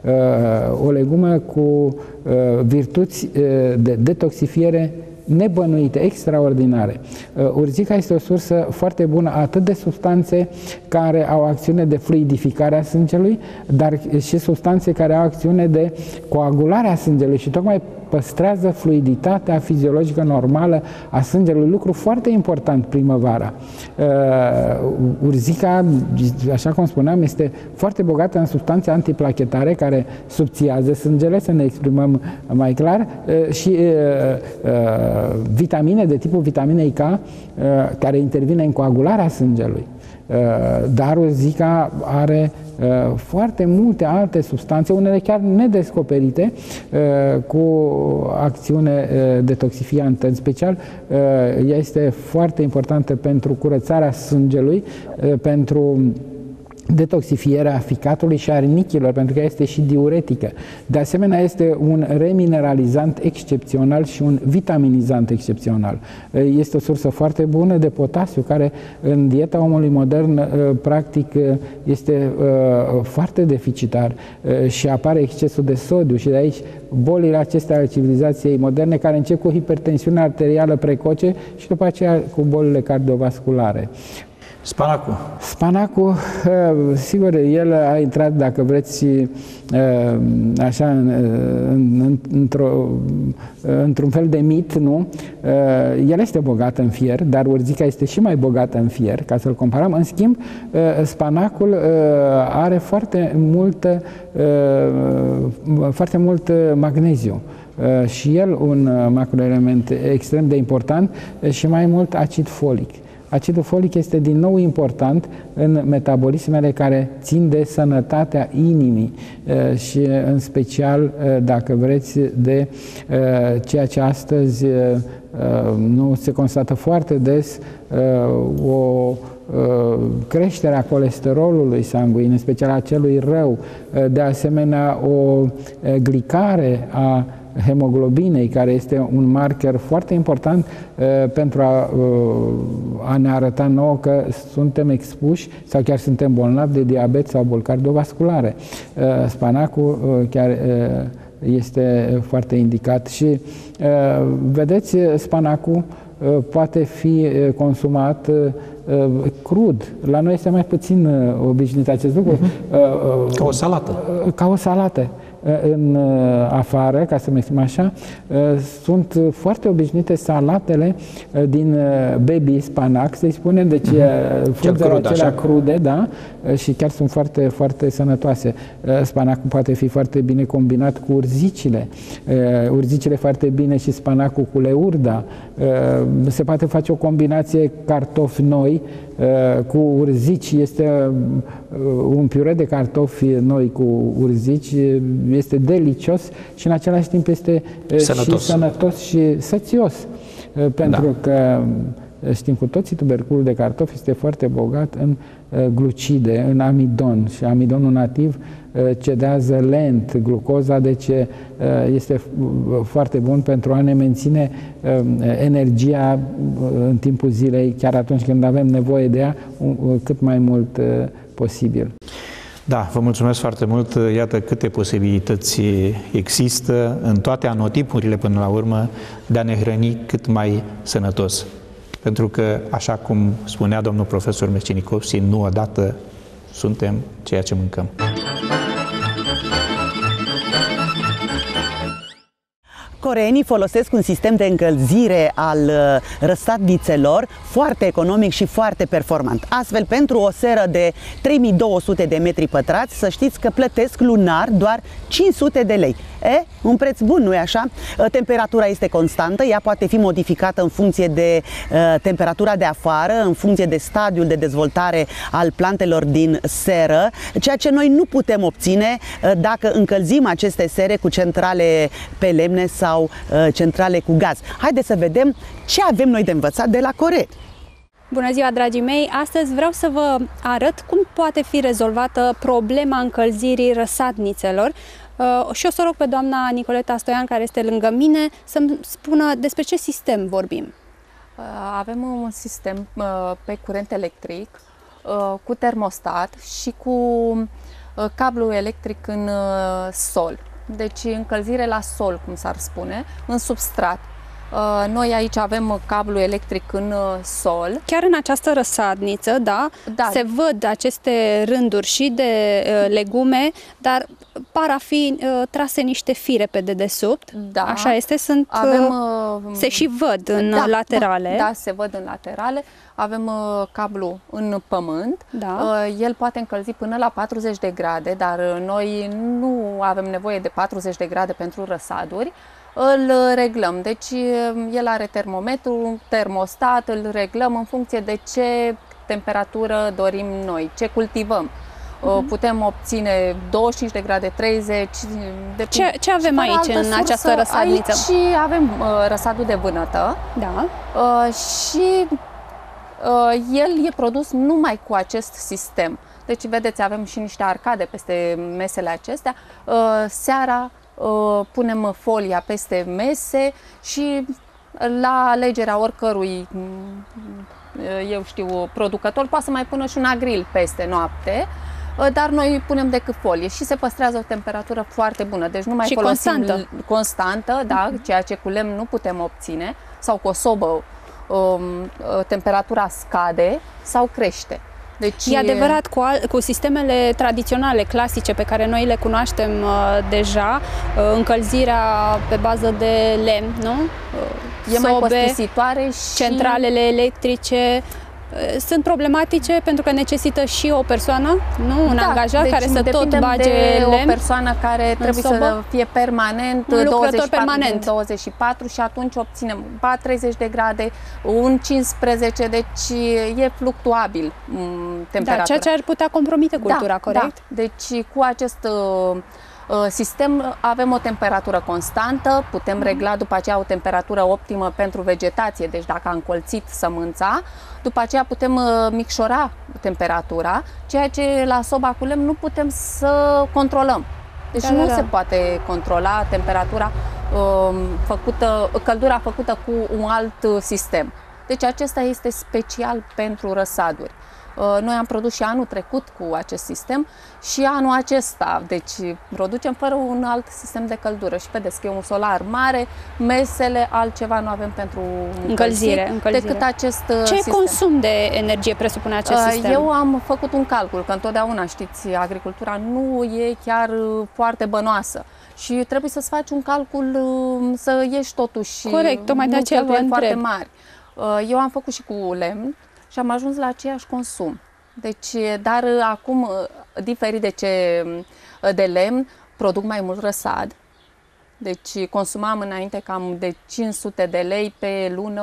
o legumă cu virtuți de detoxifiere nebănuite, extraordinare. Urzica este o sursă foarte bună atât de substanțe care au acțiune de fluidificare a sângelui, dar și substanțe care au acțiune de coagulare a sângelui și tocmai păstrează fluiditatea fiziologică normală a sângelui, lucru foarte important primăvara. Uh, urzica, așa cum spuneam, este foarte bogată în substanțe antiplachetare care subțiază sângele, să ne exprimăm mai clar, uh, și uh, uh, vitamine de tipul vitaminei K, uh, care intervine în coagularea sângelui. Dar urzica are foarte multe alte substanțe, unele chiar nedescoperite, cu acțiune detoxifiantă. În special, ea este foarte importantă pentru curățarea sângelui, pentru detoxifierea ficatului și a rinichilor, pentru că este și diuretică. De asemenea, este un remineralizant excepțional și un vitaminizant excepțional. Este o sursă foarte bună de potasiu, care în dieta omului modern practic este foarte deficitar și apare excesul de sodiu și de aici bolile acestea ale civilizației moderne, care încep cu hipertensiune arterială precoce și după aceea cu bolile cardiovasculare. Spanacul. Spanacul, sigur, el a intrat, dacă vreți, așa, într-o, într-un fel de mit, nu? El este bogat în fier, dar urzica este și mai bogată în fier, ca să-l comparăm. În schimb, spanacul are foarte mult, foarte mult magneziu. Și el un macroelement extrem de important și mai mult acid folic. Acidul folic este din nou important în metabolismele care țin de sănătatea inimii și în special, dacă vreți, de ceea ce astăzi nu se constată foarte des, o creștere a colesterolului sanguin, în special a celui rău, de asemenea o glicare a hemoglobinei, care este un marker foarte important uh, pentru a, uh, a ne arăta nouă că suntem expuși sau chiar suntem bolnavi de diabet sau boli cardiovasculare. Uh, spanacul uh, chiar uh, este foarte indicat. Și vedeți, spanacul poate fi consumat crud. La noi este mai puțin obișnuit acest lucru. Ca o salată. Ca o salată. În afară, ca să mă exprim așa, sunt foarte obișnuite salatele din baby spanac, să-i spunem, deci uh-huh. frunzele acelea așa. crude, da, și chiar sunt foarte, foarte sănătoase. Spanacul poate fi foarte bine combinat cu urzicile, urzicile foarte bine și spanacul cu leurda. Se poate face o combinație cartofi noi cu urzici, este un piure de cartofi noi cu urzici, este delicios și în același timp este sănătos și, sănătos și sățios, pentru da. că știm cu toții, tuberculul de cartofi este foarte bogat în glucide, în amidon și amidonul nativ cedează lent glucoza, deci este foarte bun pentru a ne menține energia în timpul zilei, chiar atunci când avem nevoie de ea, cât mai mult posibil. Da, vă mulțumesc foarte mult. Iată câte posibilități există în toate anotipurile până la urmă de a ne hrăni cât mai sănătos. Pentru că, așa cum spunea domnul profesor Mecenicovski, nu odată suntem ceea ce mâncăm. Coreenii folosesc un sistem de încălzire al răsadnițelor foarte economic și foarte performant. Astfel, pentru o seră de trei mii două sute de metri pătrați, să știți că plătesc lunar doar cinci sute de lei. E, un preț bun, nu-i așa? Temperatura este constantă, ea poate fi modificată în funcție de uh, temperatura de afară, în funcție de stadiul de dezvoltare al plantelor din seră, ceea ce noi nu putem obține uh, dacă încălzim aceste sere cu centrale pe lemne sau uh, centrale cu gaz. Haideți să vedem ce avem noi de învățat de la Coreeni. Bună ziua, dragii mei! Astăzi vreau să vă arăt cum poate fi rezolvată problema încălzirii răsadnițelor. Uh, și o să rog pe doamna Nicoleta Stoian, care este lângă mine, să-mi spună despre ce sistem vorbim. Uh, avem un sistem uh, pe curent electric, uh, cu termostat și cu uh, cablu electric în uh, sol. Deci încălzire la sol, cum s-ar spune, în substrat. Noi aici avem cablu electric în sol. Chiar în această răsadniță, da, da. se văd aceste rânduri și de uh, legume, dar par a fi uh, trase niște fire pe dedesubt. Da. Așa este? Sunt, avem, uh, se și văd în da, laterale. Da, da, se văd în laterale. Avem uh, cablu în pământ. Da. Uh, el poate încălzi până la patruzeci de grade, dar noi nu avem nevoie de patruzeci de grade pentru răsaduri. Îl reglăm, deci el are termometru, termostat, îl reglăm în funcție de ce temperatură dorim noi, ce cultivăm. Uh-huh. Putem obține douăzeci și cinci de grade, treizeci. De ce, ce avem aici în sursă, această răsadniță? Aici avem uh, răsadul de vânătă. Da. Uh, și uh, el e produs numai cu acest sistem. Deci, vedeți, avem și niște arcade peste mesele acestea. Uh, seara Uh, punem folia peste mese și la alegerea oricărui, eu știu, producător, poate să mai pună și un agril peste noapte, uh, dar noi punem decât folie și se păstrează o temperatură foarte bună. Deci nu mai și folosim constantă, constantă da, uh-huh. ceea ce cu lemn nu putem obține, sau cu o sobă um, temperatura scade sau crește. Deci, e adevărat, cu, al, cu sistemele tradiționale, clasice, pe care noi le cunoaștem uh, deja, uh, încălzirea pe bază de lemn, nu? Uh, e sobe, mai costisitoare și centralele electrice uh, sunt problematice pentru că necesită și o persoană, nu? Un da, angajat deci care să tot bage de lemn. O persoană care trebuie sobă, să fie permanent, un douăzeci și patru permanent. din douăzeci și patru, și atunci obținem treizeci de grade, un cincisprezece, deci e fluctuabil temperatura. Da, ceea ce ar putea compromite cultura, da, corect? Da. Deci cu acest uh, sistem avem o temperatură constantă, putem mm-hmm. regla după aceea o temperatură optimă pentru vegetație, deci dacă a încolțit sămânța, după aceea putem uh, micșora temperatura, ceea ce la soba cu lemn nu putem să controlăm. Deci da, nu da, se poate controla temperatura uh, făcută, căldura făcută cu un alt sistem. Deci acesta este special pentru răsaduri. Noi am produs și anul trecut cu acest sistem și anul acesta, deci producem fără un alt sistem de căldură. Și vedeți că e un solar mare, mesele, altceva nu avem pentru încălzire, încălzire. decât acest Ce sistem. consum de energie presupune acest sistem? Eu am făcut un calcul, că întotdeauna, știți, agricultura nu e chiar foarte bănoasă. Și trebuie să-ți faci un calcul, să ieși totuși. Corect, tocmai de aceea vă foarte întreb. mari. Eu am făcut și cu lemn și am ajuns la aceeași consum. Deci, dar acum, diferit de ce de lemn, produc mai mult răsad. Deci consumam înainte cam de cinci sute de lei pe lună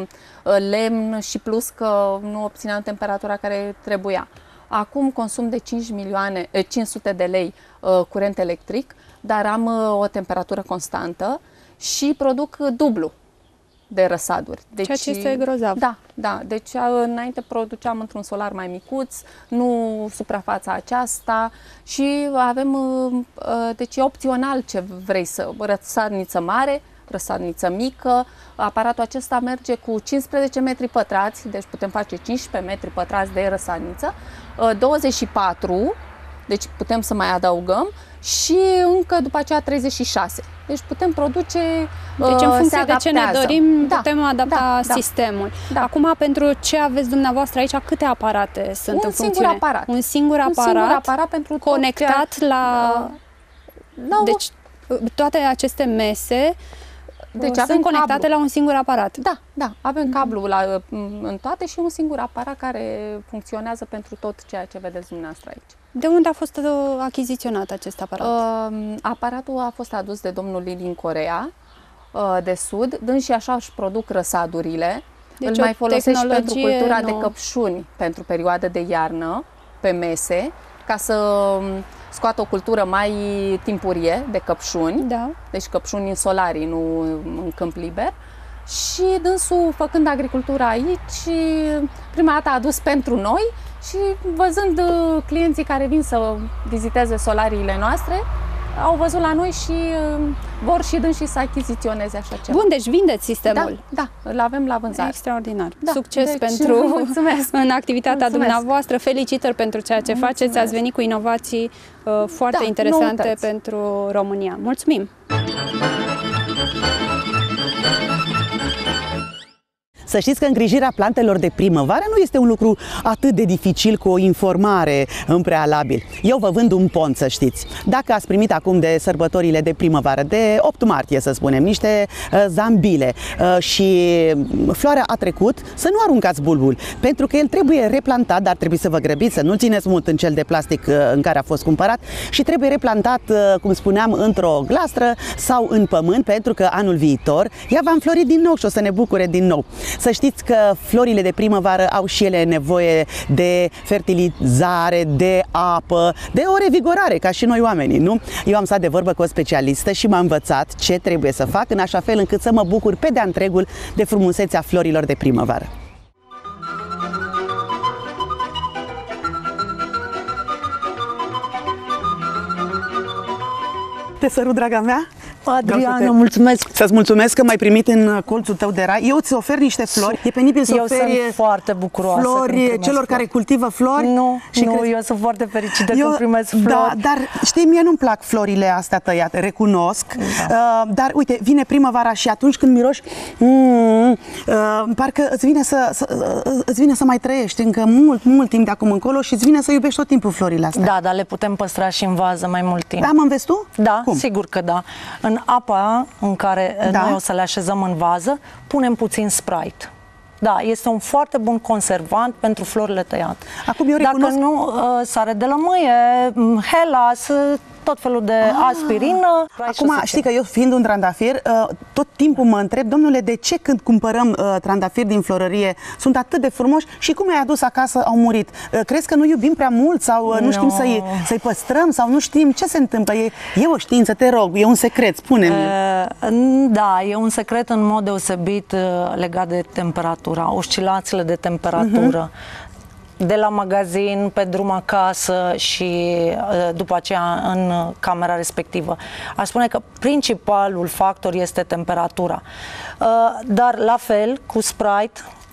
lemn și plus că nu obțineam temperatura care trebuia. Acum consum de cinci milioane, cinci sute de lei curent electric, dar am o temperatură constantă și produc dublu de răsaduri. Deci, ceea ce este grozav. Da, da. Deci înainte produceam într-un solar mai micuț, nu suprafața aceasta și avem, deci e opțional ce vrei să, răsadniță mare, răsadniță mică. Aparatul acesta merge cu cincisprezece metri pătrați, deci putem face cincisprezece metri pătrați de răsadniță, douăzeci și patru, deci putem să mai adăugăm și încă după aceea treizeci și șase. Deci putem produce, deci în funcție de ce ne dorim, da, putem adapta da, sistemul. Da. Acum, pentru ce aveți dumneavoastră aici, câte aparate sunt un în funcțiune? Singur aparat. Un singur aparat. Un singur aparat pentru conectat tot la... la deci, toate aceste mese deci sunt avem conectate cablu. la un singur aparat. Da, da, avem cablu la, în toate și un singur aparat care funcționează pentru tot ceea ce vedeți dumneavoastră aici. De unde a fost achiziționat acest aparat? Uh, aparatul a fost adus de domnul Lee din Coreea uh, de Sud, dând și așa își produc răsadurile. Deci îl mai folosesc și pentru cultura nouă. de căpșuni, pentru perioada de iarnă, pe mese, ca să scoată o cultură mai timpurie de căpșuni, da. Deci căpșuni în solarii, nu în câmp liber. Și dânsul, făcând agricultura aici, prima dată a adus pentru noi și văzând clienții care vin să viziteze solariile noastre, au văzut la noi și vor și dânsi să achiziționeze așa ceva. Bun, deci vindeți sistemul. Da, da, îl avem la vânzare. Extraordinar. Da, succes deci, pentru mulțumesc. în activitatea Mulțumesc. dumneavoastră. Felicitări pentru ceea ce mulțumesc. faceți. Ați venit cu inovații uh, foarte da, interesante noutăți. pentru România. Mulțumim! Să știți că îngrijirea plantelor de primăvară nu este un lucru atât de dificil cu o informare în prealabil. Eu vă vând un pont, să știți. Dacă ați primit acum de sărbătorile de primăvară, de opt martie, să spunem, niște uh, zambile uh, și floarea a trecut, să nu aruncați bulbul, pentru că el trebuie replantat, dar trebuie să vă grăbiți, să nu țineți mult în cel de plastic uh, în care a fost cumpărat și trebuie replantat, uh, cum spuneam, într-o glastră sau în pământ, pentru că anul viitor ea va înflori din nou și o să ne bucure din nou. Să știți că florile de primăvară au și ele nevoie de fertilizare, de apă, de o revigorare, ca și noi oamenii, nu? Eu am stat de vorbă cu o specialistă și m-a învățat ce trebuie să fac în așa fel încât să mă bucur pe de-a întregul de frumusețea florilor de primăvară. Te sărut, draga mea! Adriana, să te... mulțumesc! Să-ți mulțumesc că m-ai primit în colțul tău de rai. Eu îți ofer niște flori. E penibil să eu oferi sunt foarte bucuroasă flori celor flori. care cultivă flori. Nu, și nu, crezi... eu sunt foarte fericită eu, când primesc flori. Da, dar știi, mie nu-mi plac florile astea tăiate, recunosc. Da. Uh, dar uite, vine primăvara și atunci când miroși, mm, uh, parcă îți vine să, să, uh, îți vine să mai trăiești încă mult, mult timp de acum încolo și îți vine să iubești tot timpul florile astea. Da, dar le putem păstra și în vază mai mult timp. Da, mă înveți tu? Da, Cum? sigur că da. În apa în care da. noi o să le așezăm în vază, punem puțin Sprite. Da, este un foarte bun conservant pentru florile tăiate. Acum eu recunosc... Dacă nu, sare de lămâie, Hellas, tot felul de ah. aspirină. Acum, știi că eu, fiind un trandafir, tot timpul mă întreb, domnule, de ce când cumpărăm trandafiri din florărie sunt atât de frumoși și cum i-ai adus acasă au murit? Crezi că nu iubim prea mult sau no. nu știm să-i să-i păstrăm sau nu știm ce se întâmplă? E, e o știință, te rog, e un secret, spune-mi. Da, e un secret în mod deosebit legat de temperatura, oscilațiile de temperatură. Uh-huh. De la magazin, pe drum acasă și după aceea în camera respectivă. Aș spune că principalul factor este temperatura. Dar la fel cu Sprite,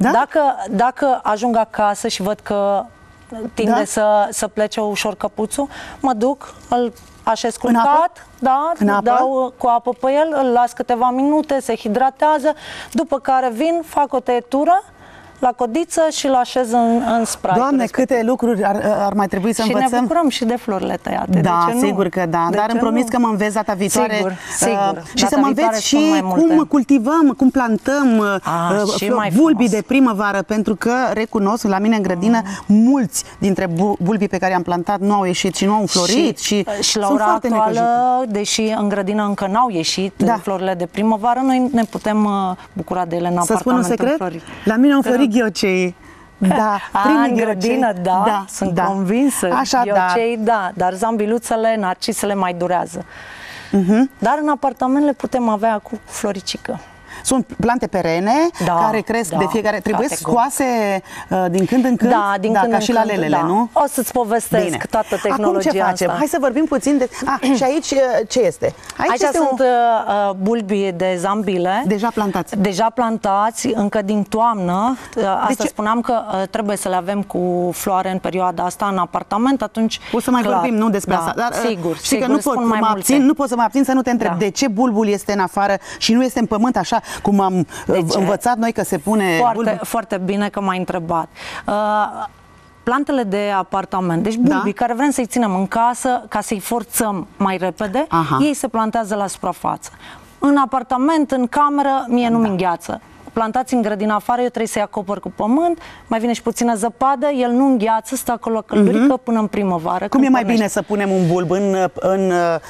Da? Dacă, dacă ajung acasă și văd că tinde da? să, să plece ușor căpuțul, mă duc, îl așez culcat, da, dau cu apă pe el, îl las câteva minute, se hidratează, după care vin, fac o tăietură la codiță și îl așez în, în spray. Doamne, respectiv. Câte lucruri ar, ar mai trebui să și învățăm. Și ne bucurăm și de florile tăiate. Da, de ce sigur nu? că da, de dar îmi promis nu? că mă înveți data viitoare. Sigur, sigur. Uh, și să mă înveți și cum cultivăm, cum plantăm uh, uh, bulbii de primăvară, pentru că recunosc, la mine în grădină, mm. mulți dintre bulbii pe care i-am plantat nu au ieșit și nu au înflorit și, și, și la ora actuală, deși în grădină încă n-au ieșit da. florile de primăvară, noi ne putem uh, bucura de ele în să apartament. Să spun un secret? Înflorit. La mine au înflorit ghiocei. Da, A, în grădină, da, da, sunt da. convinsă. Așa, Ghiocei, da. da, dar zambiluțele, narcisele mai durează. Uh-huh. Dar în apartament le putem avea cu floricică. Sunt plante perene da, care cresc da, de fiecare... Trebuie categoric. scoase uh, din când în când? Da, din da, când ca în și când, la lelele, da. nu? O să-ți povestesc Bine. toată tehnologia Acum ce facem? asta. Hai să vorbim puțin de... Ah, și aici ce este? Aici, aici este sunt uh, bulbii de zambile. Deja plantați. Deja plantați, încă din toamnă. Uh, asta deci, spuneam că uh, trebuie să le avem cu floare în perioada asta în apartament, atunci... O să mai clar, vorbim, nu despre da, asta. Dar, sigur, știi sigur, că nu pot, mai mă abțin, nu pot să mă abțin să nu te întreb da. de ce bulbul este în afară și nu este în pământ așa cum am învățat noi că se pune foarte, bulbul. Foarte bine că m-ai întrebat. Uh, plantele de apartament, deci bulbii da? care vrem să-i ținem în casă ca să-i forțăm mai repede, Aha. ei se plantează la suprafață. În apartament, în cameră, mie nu-mi da. îngheață. Plantați în grădina afară, eu trebuie să-i acopăr cu pământ, mai vine și puțină zăpadă, el nu îngheață, stă acolo căldurică uh-huh. până în primăvară. Cum e mai pornește. bine să punem un bulb în, în,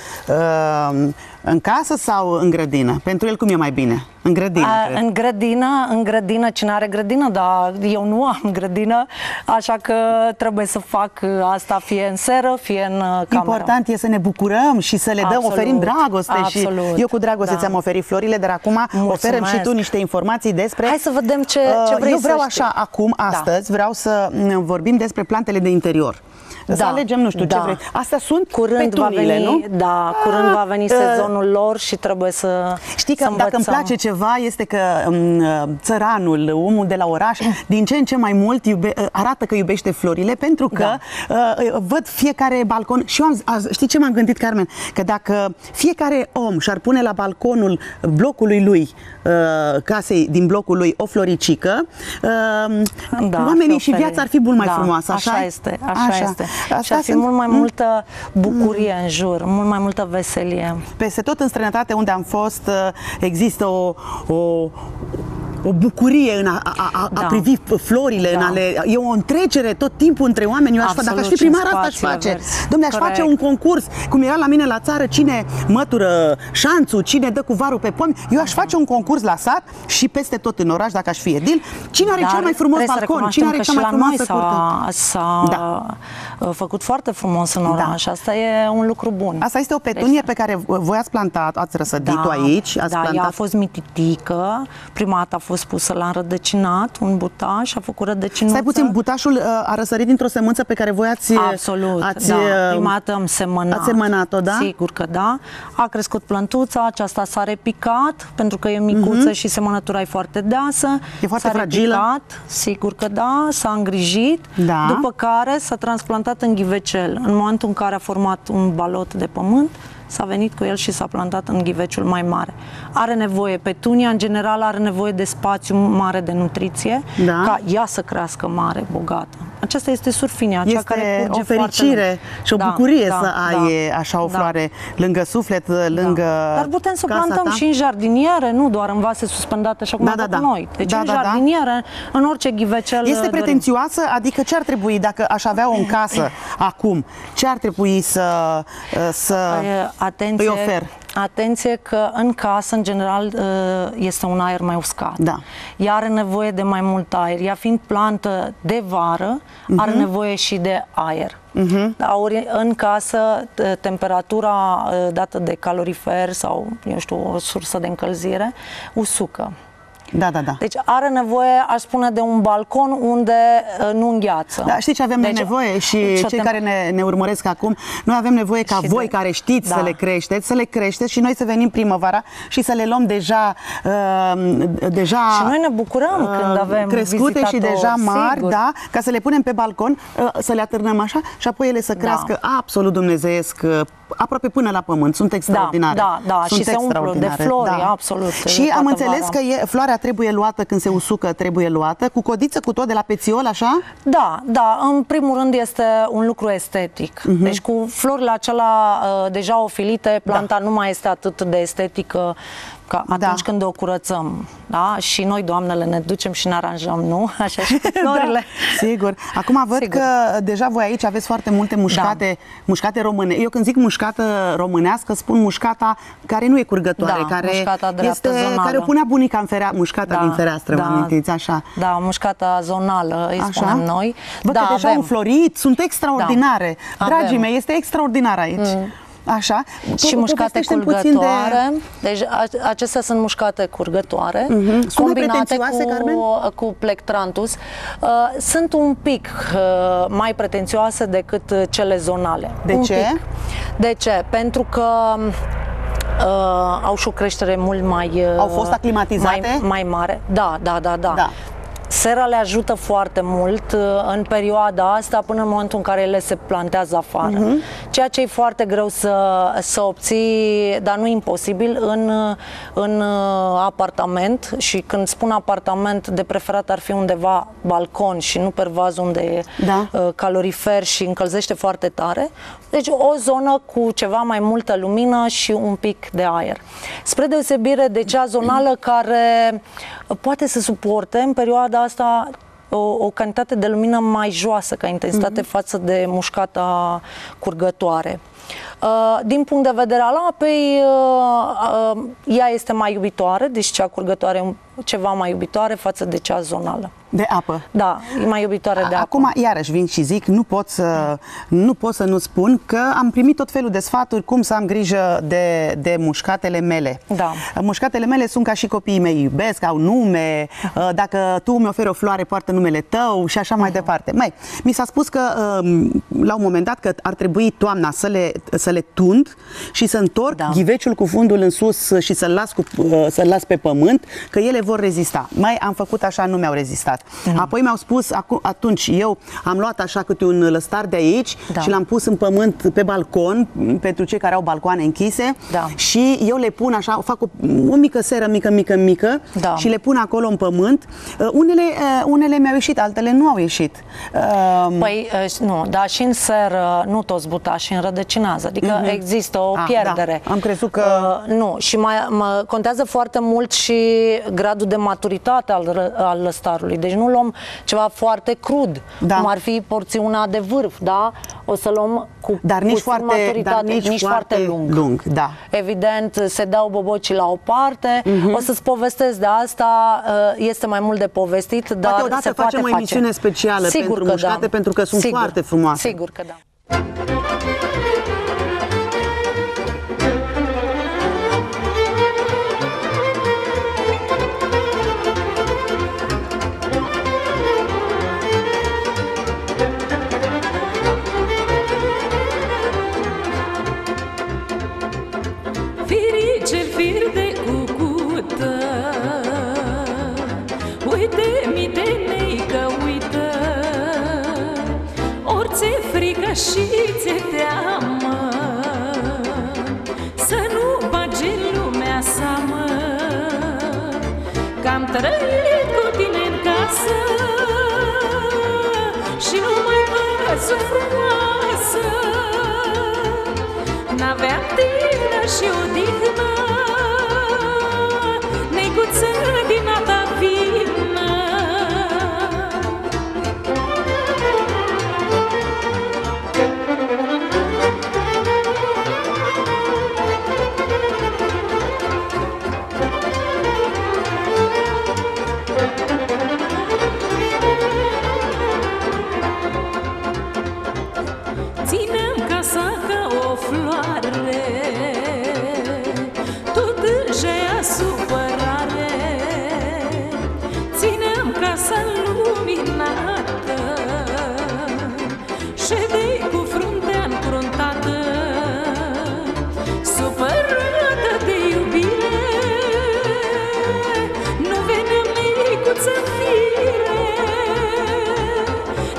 uh, în casă sau în grădină? Pentru el cum e mai bine? În grădină, A, în grădină, în grădină, cine are grădină, dar eu nu am grădină, așa că trebuie să fac asta fie în seră, fie în cameră. Important e să ne bucurăm și să le dăm, Absolut. oferim dragoste. Absolut. Și eu cu dragoste da. ți-am oferit florile, dar acum Mulțumesc. oferăm și tu niște informații despre... Hai să vedem ce, ce vrei Eu vreau să așa, știi. acum, astăzi, da. vreau să vorbim despre plantele de interior. Da, să alegem, nu știu, da. ce vrei. Astea sunt curând petunile, va veni, nu? Da, curând va veni sezonul lor și trebuie să Știi că să dacă îmi place ceva este că um, țăranul, omul de la oraș, din ce în ce mai mult iube, arată că iubește florile, pentru că da. uh, văd fiecare balcon și eu am, știi ce m-am gândit, Carmen? Că dacă fiecare om și-ar pune la balconul blocului lui, uh, casei din blocul lui, o floricică, uh, da, oamenii și viața ar fi mult mai da, frumoasă, așa? Așa este, așa, așa. este. Asta și ar fi sunt... mult mai multă bucurie mm. în jur, mult mai multă veselie. Peste tot în străinătate unde am fost există o, o, o bucurie în a, a, a, da. a privi florile, da. în ale, e o întrecere tot timpul între oameni. Eu aș fa, dacă aș fi primar, asta aș face. Dom'le, aș face un concurs, cum era la mine la țară, cine mătură șanțul, cine dă cu varul pe pomi. Eu aș face un concurs la sat și peste tot în oraș, dacă aș fi edil. Cine are Dar cel mai frumos balcon? Cine are cea mai frumoasă curte? S-a da. făcut foarte frumos în oraș. Da. Asta e un lucru bun. Asta este o petunie deci, pe care voi ați plantat, ați răsădit-o da, aici. Ați da, plantat... ea a fost mititică. Prima dată a fost pusă la înrădăcinat, un butaș, a făcut rădăcinuță. Stai puțin, butașul a răsărit dintr-o semânță pe care voi ați... Absolut, ați, da. Prima dată am semănat. Ați semănat-o, da? Sigur că da. A crescut plântuța, aceasta s-a repicat, pentru că e micuță uh-huh. și semănătura e foarte deasă. E foarte fragilă? Repicat, sigur că da, s-a îngrijit, da. După care s-a transplantat în ghivecel. În momentul în care a format un balot de pământ, s-a venit cu el și s-a plantat în ghiveciul mai mare. Are nevoie, petunia în general are nevoie de spațiu mare de nutriție, da. Ca ea să crească mare, bogată. Aceasta este surfinia, cea este care curge o fericire și o da, bucurie da, să ai da, așa o floare da. lângă suflet, lângă da. Dar putem să plantăm ta? și în jardiniere, nu doar în vase suspendate, așa cum da, am da, făcut da. noi. Deci da, în da, jardiniere, da. În orice ghivecel. Este pretențioasă? Adică ce ar trebui, dacă aș avea o în casă acum, ce ar trebui să, să Atenție, îi ofer? Atenție că în casă, în general, este un aer mai uscat. Da. Ea are nevoie de mai mult aer. Ea fiind plantă de vară, uh-huh. are nevoie și de aer. Uh-huh. Da, ori în casă, temperatura dată de calorifer sau, eu știu, o sursă de încălzire, usucă. Da, da, da. Deci are nevoie, aș spune, de un balcon unde uh, nu îngheață. Da, știi ce avem deci, nevoie și cei care ne, ne urmăresc acum, noi avem nevoie ca voi de... care știți da. să le creșteți, să le creșteți și noi să venim primăvara și să le luăm deja uh, deja și noi ne bucurăm uh, când avem crescute și deja mari, sigur. Da, ca să le punem pe balcon, uh, să le atârnăm așa și apoi ele să crească da. absolut dumnezeiesc, uh, aproape până la pământ. Sunt extraordinare. Da, da, da. Sunt și se umplu de flori, da. absolut. Și am înțeles vara. că e, floarea trebuie luată când se usucă, trebuie luată, cu codiță, cu tot de la pețiol, așa? Da, da. În primul rând este un lucru estetic. Uh-huh. Deci cu florile acelea uh, deja ofilite, planta da. nu mai este atât de estetică ca atunci da. când o curățăm, da? Și noi, doamnele, ne ducem și ne aranjăm, nu? Așa și cu florile. Da, sigur. Acum văd sigur. că deja voi aici aveți foarte multe mușcate, da. mușcate române. Eu când zic mușcată românească, spun mușcata care nu e curgătoare, da, care este, zonală. care o punea bunica în ferea, mușcata da, din fereastră, da, vă amintiți, așa. Da, mușcata zonală, îi așa? spunem noi. Văd da, că deja avem. înflorit, sunt extraordinare. Da, Dragii avem. mei, este extraordinar aici. Mm. Așa. Și mușcate curgătoare. De... Deci acestea sunt mușcate curgătoare, uh-huh. combinate cu, cu plectranthus. Uh, sunt un pic uh, mai pretențioase decât cele zonale. De un ce? Pic. De ce? Pentru că uh, au și o creștere mult mai... Uh, au fost aclimatizate? Mai, mai mare. Da, da, da, da. da. Sera le ajută foarte mult în perioada asta până în momentul în care ele se plantează afară. Uh-huh. Ceea ce e foarte greu să, să obții, dar nu imposibil, în, în apartament. Și când spun apartament, de preferat ar fi undeva balcon și nu pervaz unde e da. calorifer și încălzește foarte tare. Deci o zonă cu ceva mai multă lumină și un pic de aer. Spre deosebire de cea zonală care poate să suporte în perioada asta o, o cantitate de lumină mai joasă ca intensitate mm-hmm. față de mușcata curgătoare. Uh, din punct de vedere al apei, uh, uh, ea este mai iubitoare, deci cea curgătoare ceva mai iubitoare față de cea zonală. De apă. Da, e mai iubitoare de apă. Acum, iarăși vin și zic, nu pot să nu, pot să nu spun că am primit tot felul de sfaturi cum să am grijă de, de mușcatele mele. Da. Mușcatele mele sunt ca și copiii mei, iubesc, au nume, dacă tu mi oferi o floare, poartă numele tău și așa mai uh-huh. departe. Mai, mi s-a spus că la un moment dat că ar trebui toamna să le, să le tund și să întorc da. ghiveciul cu fundul în sus și să-l las, cu, să-l las pe pământ, că ele vor rezista. Mai am făcut așa, nu mi-au rezistat. Mm. Apoi mi-au spus, atunci eu am luat așa câte un lăstar de aici da. și l-am pus în pământ pe balcon, pentru cei care au balcoane închise da. și eu le pun așa, fac o, o mică seră, mică, mică, mică da. și le pun acolo în pământ. Unele, unele mi-au ieșit, altele nu au ieșit. Păi, nu, dar și în seră nu toți butașii înrădăcinează, adică mm-hmm. există o ah, pierdere. Da. Am crezut că... Uh, nu, și mai mă, contează foarte mult și gradul de maturitate al, al lăstarului. Deci nu luăm ceva foarte crud, da. cum ar fi porțiunea de vârf, da? O să luăm cu dar nici foarte, maturitate, dar nici, nici foarte, foarte lung. lung da. Evident, se dau bobocii la o parte. Uh-huh. O să-ți povestesc de asta, este mai mult de povestit, dar poate odată se facem poate o emisiune face. specială Sigur pentru că mușcate, da. pentru că sunt Sigur. foarte frumoase. Sigur că da. Ce fir de cucută, uite mi de neică, uită, orice frică și ți-e teamă, să nu bagi în lumea seamă, că-am trăit cu tine în casă și nu mai văzut frumoasă, n-aveam tine și odihnă, neguță din a ta vină. Ține-mi casa ca o floare, tu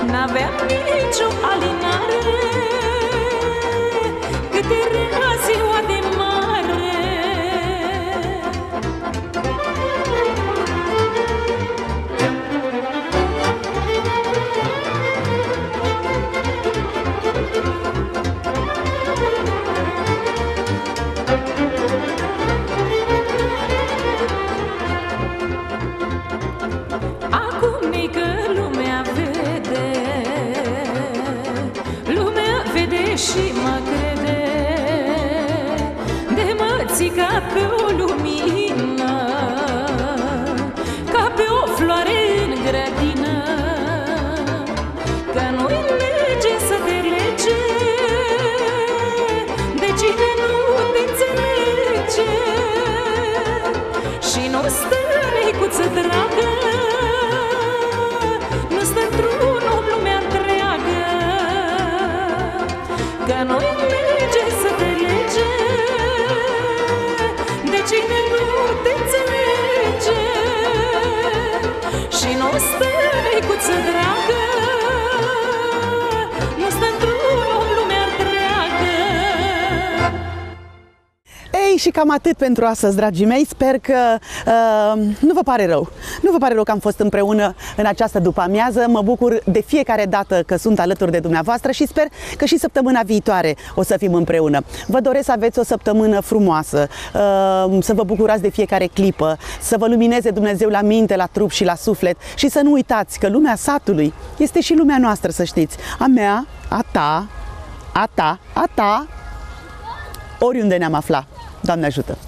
n-aveam nicio alinare, cât era ziua de mare. Acum nică lumea vede, lumea vede și mă crede, de mă ții ca pe o lumină, ca pe o floare în grădină, că nu-i lege să te lege de cine nu te înțelege și nu stă micuță dragă, nu stă într-un om lumea întreagă, că nu-i lege să te lege de cine nu te înțelege și nu stă micuță dragă, nu stă într-un om lumea întreagă. Ei, și cam atât pentru astăzi, dragii mei. Sper că uh, nu vă pare rău. Nu vă pare rău că am fost împreună în această după-amiază. Mă bucur de fiecare dată că sunt alături de dumneavoastră și sper că și săptămâna viitoare o să fim împreună. Vă doresc să aveți o săptămână frumoasă, uh, să vă bucurați de fiecare clipă, să vă lumineze Dumnezeu la minte, la trup și la suflet și să nu uitați că lumea satului este și lumea noastră, să știți. A mea, a ta, a ta, a ta, oriunde ne-am aflat. Doamne ajută!